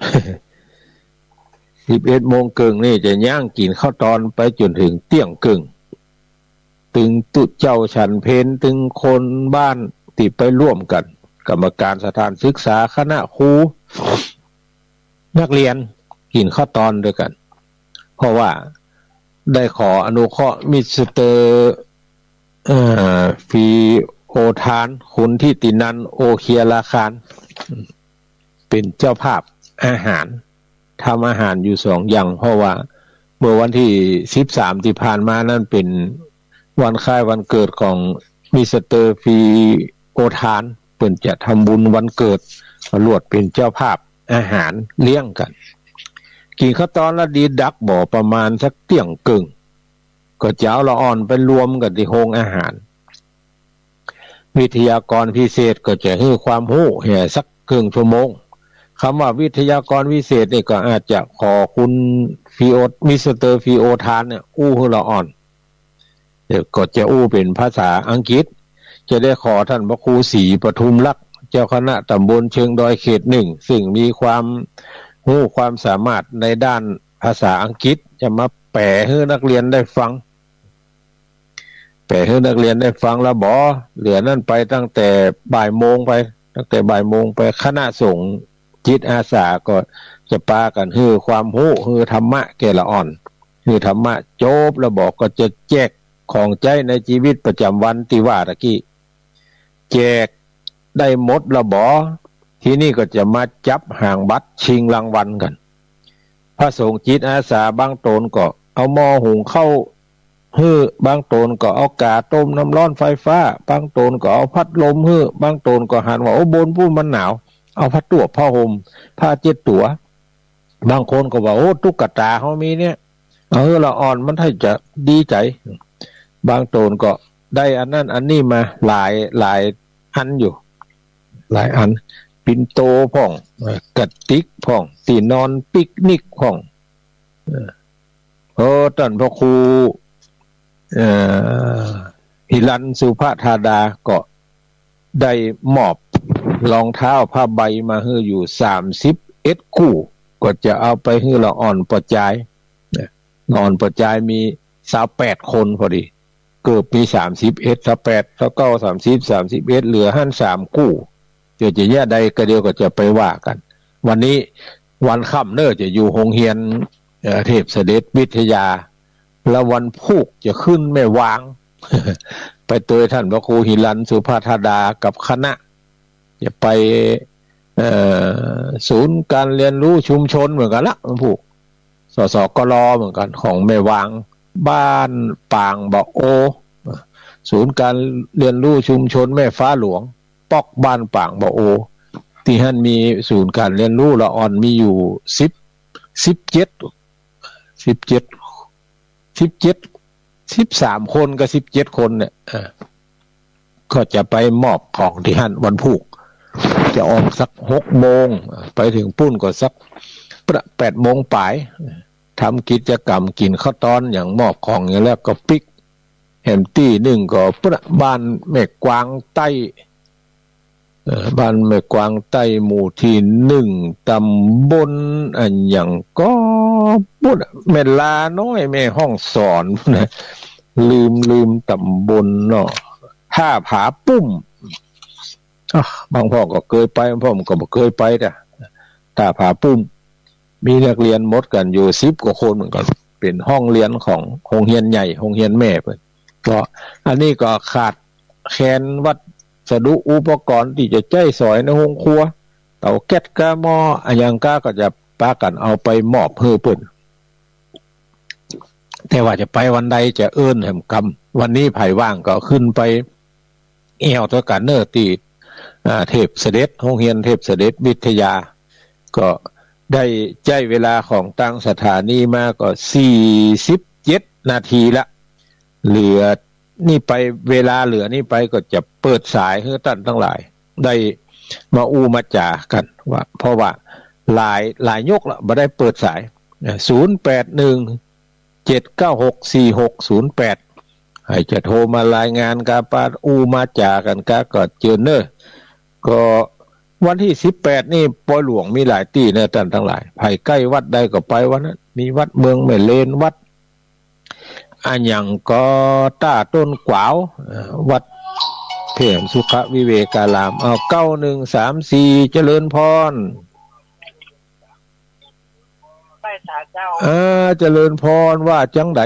สิบเอ็ดโมงครึ่งนี่จะย่างกินข้าวตอนไปจนถึงเที่ยงครึ่งตึงตุเจ้าฉันเพนตึงคนบ้านที่ไปร่วมกันกรรมการสถานศึกษาคณะครูนักเรียนกินข้าวตอนด้วยกันเพราะว่าได้ขออนุเคราะห์มิสเตอร์เอ่อฟีโอทานคุณทิตินันโอเคียราคารเป็นเจ้าภาพอาหารทำอาหารอยู่สองอย่างเพราะว่าเมื่อวันที่สิบสามที่ผ่านมานั่นเป็นวันคล้ายวันเกิดของมิสเตอร์ฟีโอทานเปิ่นจะทำบุญวันเกิดลวดเป็นเจ้าภาพอาหารเลี้ยงกันกินข้าวตอนละดีดักบ่ประมาณสักเที่ยงกึ่งก็เจ้าละอ่อนไปรวมกันที่โรงอาหารวิทยากรพิเศษก็จะให้ความรู้แห่สักครึ่งชั่วโมงคำว่าวิทยากรพิเศษนี่ก็อาจจะขอคุณฟีโอมิสเตอร์ฟีโอทานเนี่ยอู้ให้ละอ่อนเดี๋ยวก็จะอู้เป็นภาษาอังกฤษจะได้ขอท่านพระครูศรีปทุมลักษณ์เจ้าคณะตำบลเชิงดอยเขตหนึ่งซึ่งมีความรู้ความสามารถในด้านภาษาอังกฤษจะมาแปลให้นักเรียนได้ฟังแปลให้นักเรียนได้ฟังแล้วบอเหลือนั่นไปตั้งแต่บ่ายโมงไปตั้งแต่บ่ายโมงไปคณะสงฆ์จิตอาสาก็จะปากันฮือความรู้ฮือธรรมะแก่ละอ่อนฮือธรรมะจบแล้วบอกก็จะแจกของใจในชีวิตประจำวันที่ว่าตะกี้แจกได้หมดละบอทีนี้ก็จะมาจับห่างบัตรชิงรางวัลกันพระสงฆ์จิตอาสาบางตนก็เอาหม้อหุงข้าวฮื้อบางตนก็เอากาต้มน้ำร้อนไฟฟ้าบางตนก็เอาพัดลมฮื้อบางตนก็หันว่าโอ้บนผู้มันหนาวเอาผ้าตัวผ้าห่มผ้าเจ็ดตัวบางคนก็ว่าโอ้ตุ๊กตาเขามีเนี่ยเออละอ่อนมันให้จะดีใจบางตนก็ได้อันนั้นอันนี้มาหลายหลายอันอยู่หลายอันปิ่นโตพ่องกระติกพ่องตีนอนปิกนิกพ่องเออท่านพระครูเอ่อหิรันสุภาธาดาก็ได้มอบรองเท้าผ้าใบมาให้อยู่สามสิบเอ็ดคู่ก็จะเอาไปให้ละอ่อนประจายละอ่อนประจายมีสาวแปดคนพอดีเกือบมีสามสิบเอ็ดสักแปดสักเก้าสามสิบสามสิบเอ็ดเหลือห้าสามกู้เดี๋ยวจะแย่ใดก็เดียวก็จะไปว่ากันวันนี้วันค่ำเน้อจะอยู่โรงเรียนเทพเสด็จวิทยาแล้ววันพุกจะขึ้นแม่วาง ไปเตยท่านพระครูหิรันสุภาธาดากับคณะจะไปศูนย์การเรียนรู้ชุมชนเหมือนกันละมันผูกสสกลเหมือนกันของแม่วางบ้านปางบ่อโอศูนย์การเรียนรู้ชุมชนแม่ฟ้าหลวงปอกบ้านปางบ่อโอที่ท่านมีศูนย์การเรียนรู้ละอ่อนมีอยู่สิบสิบเจ็ดสิบเจ็ดสิบเจ็ดสิบสามคนกับสิบเจ็ดคนเนี่ยก็จะไปมอบของที่ท่านวันพุกจะออกสักหกโมงไปถึงปุ้นก็สักแปดโมงปลายทำกิจกรรมกินข้าวต้อนอย่างมอบของอย่างแล้วก็ปิกแฮมตี้หนึ่งก็ประบ้านแม่กวางใต้บ้านแม่กวางใต้หมู่ที่หนึ่งตำบลอันอย่างก็ปุ้นแม่ลาน้อยแม่ห้องสอนนะลืมลืมตำบลเนาะท่าผาปุ้มบางพ่อก็เคยไปบางพ่อก็บ่เคยไปแต่ท่าผาปุ้มมีนักเรียนหมดกันอยู่สิบกว่าคนเหมือนกันเป็นห้องเรียนของโรงเรียนใหญ่โรงเรียนแม่เพิ่นก็อันนี้ก็ขาดแคลนวัสดุอุปกรณ์ที่จะใช้สอยในโรงครัวเตาแก๊สกะหม้ออะหยังกะก็จะปากันเอาไปมอบเพื่อเพิ่นแต่ว่าจะไปวันใดจะเอิ้นแห่งกรรมวันนี้ไผว่างก็ขึ้นไปแอวตัวกันเนอร์ที่เทพเสด็จโรงเรียนเทพเสด็จวิทยาก็ได้ใช้เวลาของตั้งสถานีมาก็สี่สิบเจ็ดนาทีละเหลือนี่ไปเวลาเหลือนี่ไปก็จะเปิดสายให้ท่านทั้งหลายได้มาอูมาจ่ากันว่าเพราะว่าหลายหลายยกละบ่ได้เปิดสายศูนย์ แปด หนึ่ง เจ็ด เก้า หก สี่ หก ศูนย์ แปดให้จะโทรมารายงานกาปาอูมาจ่ากันกาก็เจอเนอก็วันที่สิบแปดนี่ปอยหลวงมีหลายที่นะท่านทั้งหลายไผใกล้วัดใดก็ไปวันนั้นมีวัดเมืองแม่เลนวัดอันยังก็ต้าต้นกวาววัดเพียงสุขวิเวการามเอาเก้าหนึ่งสามสี่เจริญพรไปสาเจ้าอ่าเจริญพรว่าจังได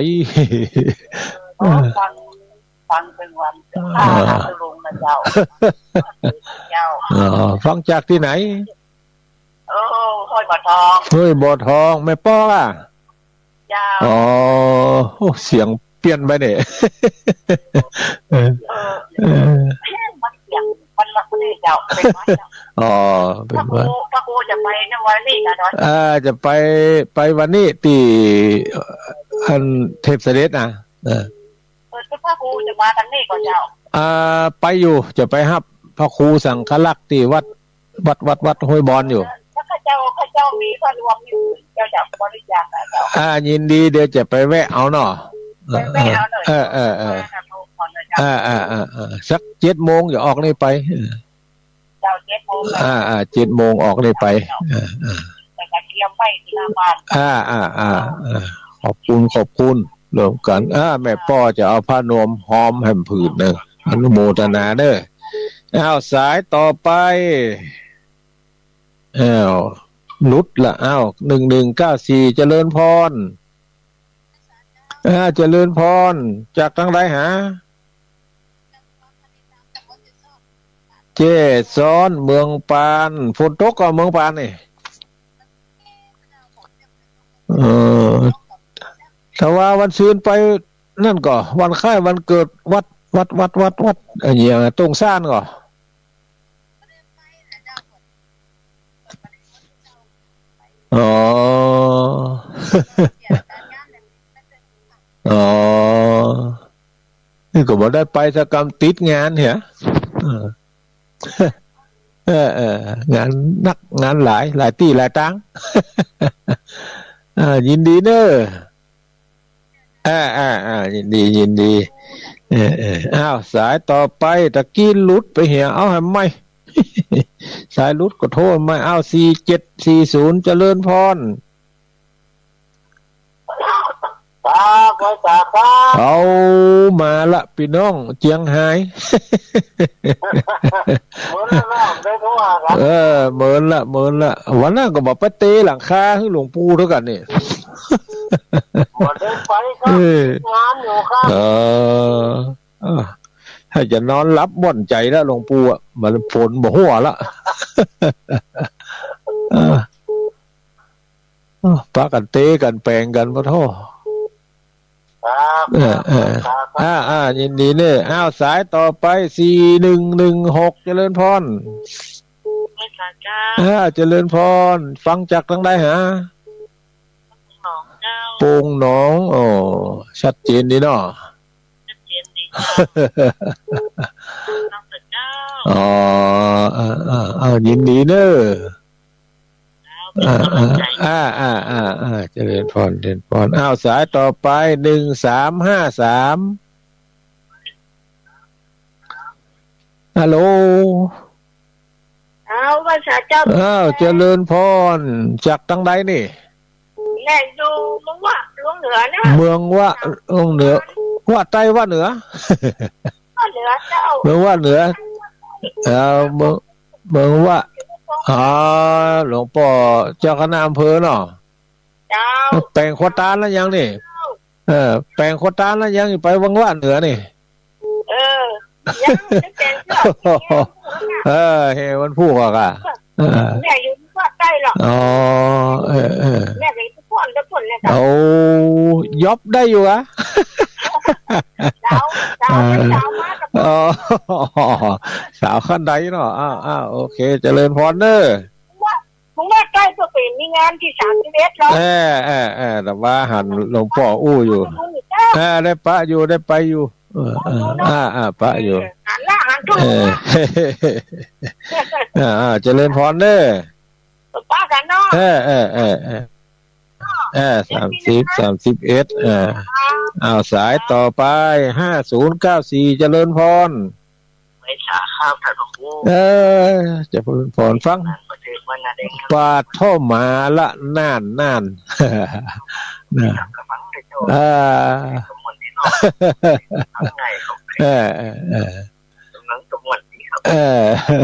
ฟังฟังเป็นวันข้าจะลงนะเจ้าเจ้าอ๋อฟังจากที่ไหนเออห้วยบ่อทองห้วยบ่อทองแม่ป้ออ่ะเจ้าอ๋อโอ้เสียงเปลี่ยนไปเนี่ยเออมันเสียงมันละนี่เจ้าเป็นวัดเจ้าอ๋อเป็นวัดพระครูจะไปในวันนี้นะเนาะอ่าจะไปไปวันนี้ที่อันเทพเสด็จนะเออเออพระครูจะมาทางนี้ก่อนเจ้าอ่าไปอยู่จะไปรับพระครูสังฆลักษณ์ที่วัดวัดวัดวัดห้วยบอนอยู่ข้าเจ้าข้าเจ้ามีพระรวมอยู่เจ้าจะบริจาคนะเจ้าอ่ายินดีเดี๋ยวจะไปแวะเอาเนาะไปแวะเอาหน่อยเออเออเอออ่าอ่าอ่าอ่าสักเจ็ดโมงอย่าออกนี่ไปเจ้าเจ็ดโมงอ่าอ่าเจ็ดโมงออกนี่ไปอ่าอ่าแต่จะเตรียมไว้ที่หน้าบ้านอ่าอ่าอ่าขอบคุณขอบคุณรวมกันอ่าแม่ป้อจะเอาผ้านวมหอมแหมผืนหนึ่งอนุโมทนาเด้ออ้าวสายต่อไปอ้าวนุชละอ้าวหนึ่งหนึ่งเก้าสี่เจริญพรอ่าเจริญพรจากทางใดหาเจซ้อนเมืองปานฝนตกก็เมืองปานนี่เออถ้าว่าวันซื่นไปนั่นก็วันคล้ายวันเกิดวัดวัดวัดวัดวัดอะไรอย่างตรงซ่านก็อ๋ออ๋อนี่ก็บอกได้ไปสักกรรมติดงานเหรอเออเอองานนักงานหลายหลายที่หลายตังอ่ายินดีเนอะอ่าอ่าอ่ายินดียินดีเออเอออ้าวสายต่อไปตะกี้หลุดไปเหี่ยเอาให้ไหมสายหลุดก็โทษไม่เอาสี่เจ็ดสี่ศูนย์เจริญพรครับไว้สาครับเอามาละพี่น้องเจียงไฮ้เหมือนแล้วน้องได้ทั่วครับเออเหมือนละเหมือนละวันนั้นก็บอกไปเตะหลังคาให้หลวงปู่เท่ากันนี่หมดได้ไปครับงานอยู่ครับเออเออถ้าจะนอนรับบ่อนใจแล้วหลวงปู่อ่ะมันฝนบ่หัวละ เออเออปากันเตะกันแปลงกันพระท่อครับเออเอออ่าอ่ายินดีเนี่ยอ้าวสายต่อไปสี่หนึ่งหนึ่งหกเจริญพรไม่สาจ้าอ่าเจริญพรฟังจากทางใดหาหนองเจ้าโป่งหนองโอ้ชัดเจนดีเนาะชัดเจนดีจ้าน้องเจ้าอ๋ออ่าอ่าอ่ายินดีเนอะอ่าอ่าอ่าอ่าอ่าอ่าเจริญพรเจริญพรอ้าวสายต่อไปหนึ่งสามห้าสามฮัลโหลเอาภาษาเจ้าอ้าวเจริญพรจากทางใดนี่แหล่งดูมึงว่าลุงเหนือนะเมืองว่าเมืองเหนือว่าใต้ว่าเหนือเหนือเจ้าเมืองว่าเหนือเออเมืองเมืองว่าอ๋อหลวงพ่อเจ้าคณะอำเภอเนาะเจ้าแปลงโคตานแล้วยังนี่เออแปลงโคตานแล้วยังไปวังว่าเหนือนี่เออยังไม่เป็นเจ้าเออเฮวันพูดอ่ะเออแม่อยู่ที่ภาคใต้หรอกอ๋อเออเออแม่ก็อยู่ที่พ่อนทุกคนเลยค่ะเอายอบได้อยู่อะเจ้าเจ้าเจ้ามากับอ๋อสาวขั้นใดเนาะอ้าวอ้าวโอเคเจริญพรเด้อมึงว่าใกล้ตัวเป็นมีงานที่สามสิบเอ็ดแล้วเออเออเออแต่ว่าหันหลวงพ่ออู้อยู่เออได้ปะอยู่ได้ไปอยู่เออเอออ่าอ่าปะอยู่หันหน้าหันทุกเอออ่าเจริญพรเด้อป้ากันเนาะเออเออเออเออเออสามสิบสามสิบเอ็ดเอออ้าวสายต่อไปห้าศูนย์เก้าสี่เจริญพรไม่สาข้าวผัดผักบุ้งเออเจริญพรฟังประเทศวันนาเด้งปาดท่อมาละน่านน่านนะกระมังได้โจ้อ่าสมวนที่นอกทั้งไงของเออเออเออตรงนั้นสมวนที่ครับเออ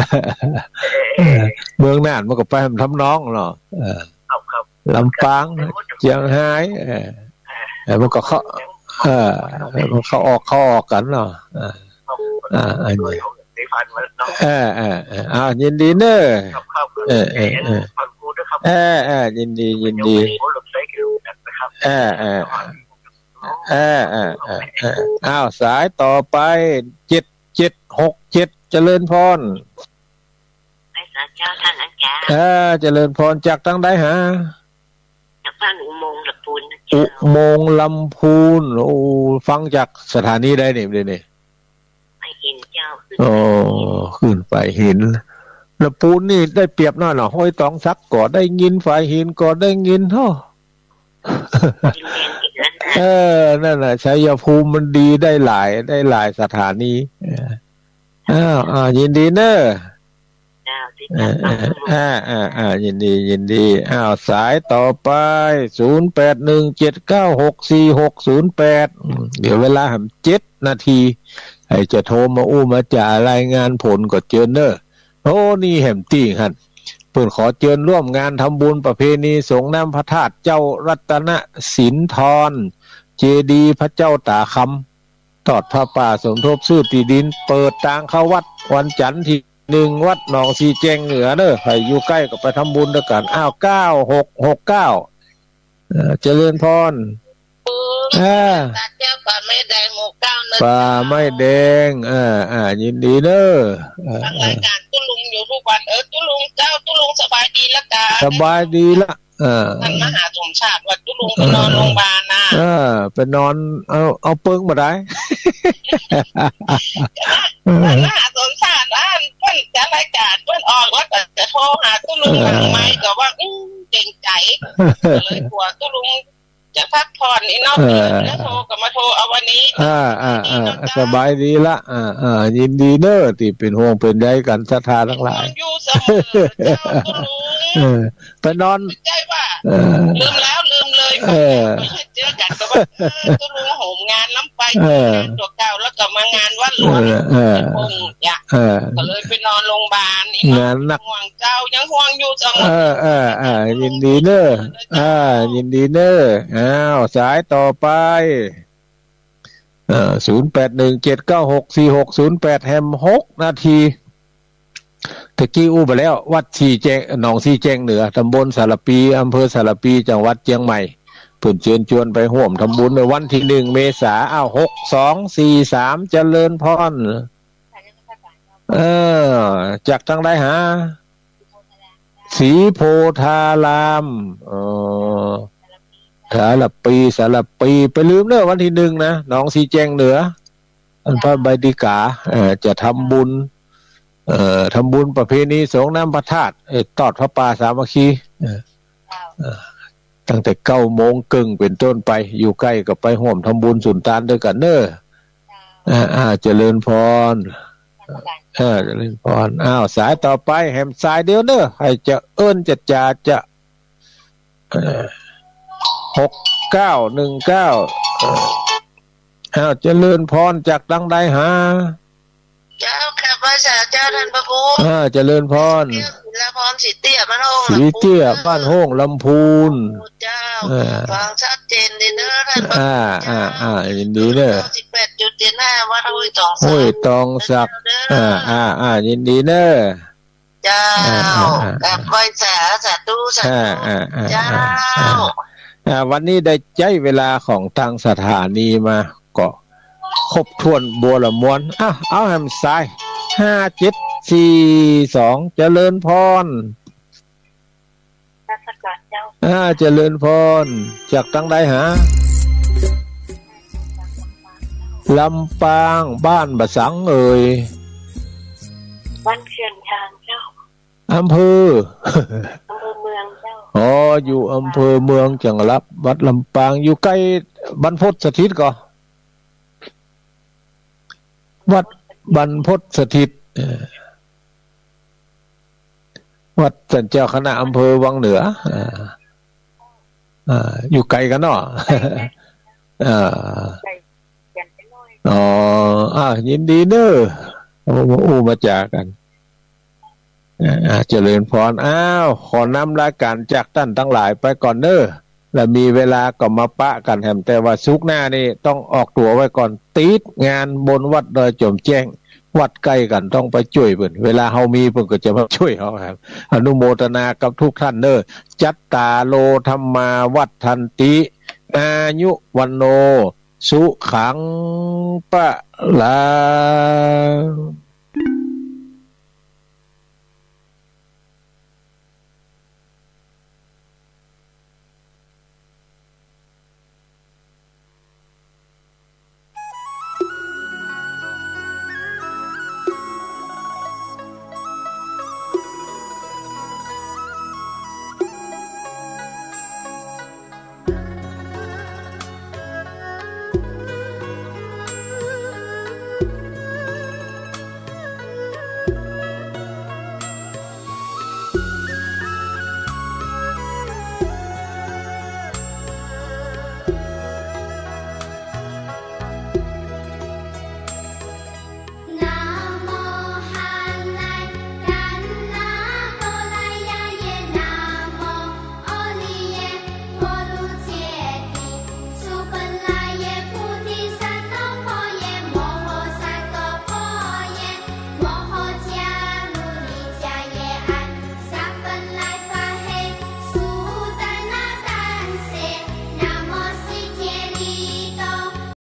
เมืองน่านมันก็ไปทำน้องเนาะเออครับครับลำปางเจียงไฮ้เออเออมันก็เขาเออมันเขาออกเขาออกกันเนาะอ่าอ่าอันนี้ในพันวันเนาะเออเออเอออ้าวยินดีเนอะครับครับเออเออเออผักบุ้งด้วยครับเออเออยินดียินดีโอ้หลบใส่กิโลนะครับเออเออเออเออเออเอออ้าวสายต่อไปเจ็ดเจ็ดหกเจ็ดเจริญพรไม่สาเจ้าท่านอาจารย์เออเจริญพรจากตั้งใดหาจากบ้านอุโมงค์ละปูนนะอุเจ้าโมงค์ลำพูนโอ้ฟังจากสถานีได้เนี่ยเดี๋ยวนี้ไม่เห็นเจ้าโอ้ขึ้นไปเห็นลำพูนนี่ได้เปรียบหน่อยหน่อห้อยตองซักก่อได้ยินฝ่ายหินก่อได้ยินเท่าดินแดงอีกแล้วนะเออนั่นน่ะชัยภูมิมันดีได้หลายได้หลายสถานีเอออ้าวอ่ายินดีเนอะเจ้าที่เอตั้งอเอบ้าอน อ่าอ่าอ่ายินดียินดีอ้าวสายต่อไปศูนย์แปดหนึ่งเจ็ดเก้าหกสี่หกศูนย์แปดเดี๋ยวเวลาหำเจ็ดนาทีไอ้จะโทรมาอู้มาจ่ารายงานผลก็เจอเนอะโอ้นี่แหมตี้ฮันเปิ่นขอเชิญร่วมงานทำบุญประเพณีสงน้ำพระธาตุเจ้ารัตนสินธรเจดีย์พระเจ้าตาคำตอดพระป่าสมทบซื้อที่ดินเปิดทางเข้าวัดวันจันทร์ที่หนึ่งวัดหนองสีแจงเหนือเด้อใครอยู่ใกล้ก็ไปทำบุญด้วยกันอ้าวเก้าหกหกเก้าเจริญพรอ่าเจ้าป่าไม่แดงหมู่เก้านะป่าไม่แดงอ่าอ่ายินดีเด้ออ่าทางรายการตุ้ลุงอยู่ทุกวันเออตุ้ลุงเจ้าตุ้ลุงสบายดีละกาสบายดีละอ่าท่านมหาสมชาติว่าตุ้ลุงไปนอนโรงพยาบาลนะอ่าไปนอนเอาเอาเปิงมาได้ท่านมหาสมชาติอ่านเพิ่นจะรายการเพิ่นออกแล้วก็จะโทรหาตุ้ลุงทำไมก็ว่าอื้อเก่งใจเลยกลัวตุ้ลุงจะพักผ่อนนี่เนาะแล้วโทรก็มาโทรเอาวันนี้อ่าอ่าอ่าสบายดีละอ่าอ่ายินดีเนอะที่เป็นห่วงเป็นใยกันศรัทธาทั้งหลายอยู่เสมอเจ้าตุ้ลุงเออไปนอนใจว่าลืมแล้วลืมเลยเออเจอกันก็ว่าตุลุงโหมงานน้ำไปงานตัวเก่าแล้วก็มางานวัดหลวงคงอยากก็เลยไปนอนโรงพยาบาลนี่งานหนักห่วงเจ้ายังห่วงอยู่เสมอเออเออเออยินดีเนอะอ่ายินดีเนอะอ้าวสายต่อไปเอ่อศูนย์แปดหนึ่งเจ็ดเก้าหกสี่หกศูนย์แปดแฮมหกนาทีตะกี้อู้ไปแล้ววัดชีแจงหนองชีแจงเหนือตำบลสารปีอำเภอสารปีจังหวัดเชียงใหม่เพิ่นเชิญชวนไปร่วมทำบุญในวันที่หนึ่งเมษาอ้าวหกสองสี่สามเจริญพรเออจากทางใดหาศรีโพธารามเออสารปีสารปีไปลืมเนอะวันที่หนึ่งนะหนองชีแจงเหนืออันพระใบดิกาเออจะทำบุญเอ่อทำบุญประเพณีสงน้ำพระธาตุตอดพระป่าสามัคคีตั้งแต่เก้าโมงกึ่งเป็นต้นไปอยู่ใกล้กับไปห่วมทำบุญสุนทานด้วยกันเนอะอ่าอ่าเจริญพรเออเจริญพรอ้าวสายต่อไปแหมสายเดียวเนอะให้จะเอิ้นจะจ่าจะหกเก้าหนึ่งเก้าอ้าวเจริญพรจากดังใดหาเจ้าข้าพเจ้าเจ้าท่านพระครูอ่าเจริญพรศิลพรสีเตี้ยบ้านโฮงสีเตี้ยบ้านโฮงลำพูนเจ้าฟังชัดเจนดีเด้อท่านพระครูอ่าอ่าอ่ายินดีเด้อสิบแปดจุดเจ็ดห้าวัดห้วยตองห้วยตองศักดิ์อ่าอ่าอ่ายินดีเด้อเจ้ากับไหว้สาสาธุสาธุเจ้าอ่าวันนี้ได้ใจเวลาของทางสถานีมาก็ครบถ้วนบัวละมวนอ่ะเอาแฮมซ้ายห้าเจ็ดสี่สองเจริญพรอ่าเจริญพรจากตั้งใดหาลำปางบ้านบะสังเอ่ยบ้านเชียงทางเจ้าอำเภออำเภอเมืองเจ้าอ๋ออยู่อำเภอเมืองจังหวัดวัดลำปางอยู่ใกล้บรรพตสถิตก่อวัดบรรพตสถิตวัดสันเจ้าคณะอำเภอวังเหนืออ่าอ่าอยู่ไกลกันเนาะอ่าอ๋ออ่ายินดีเด้อโอ้โอ้มาจากกันอ่าเจริญพรอ้าวขอนำรายการจากท่านทั้งหลายไปก่อนเด้อแล้วมีเวลาก็มาปะกันแถมแต่ว่าสุกหน้านี่ต้องออกตัวไว้ก่อนติดงานบนวัดดอยจอมแจ้งวัดใกล้กันต้องไปช่วยเพิ่นเวลาเฮามีเพิ่นก็จะมาช่วยเฮาครับอนุโมทนากับทุกท่านเด้อจัตตาโลธรรมาวัฏทันติอายุวันโนสุขังปะลา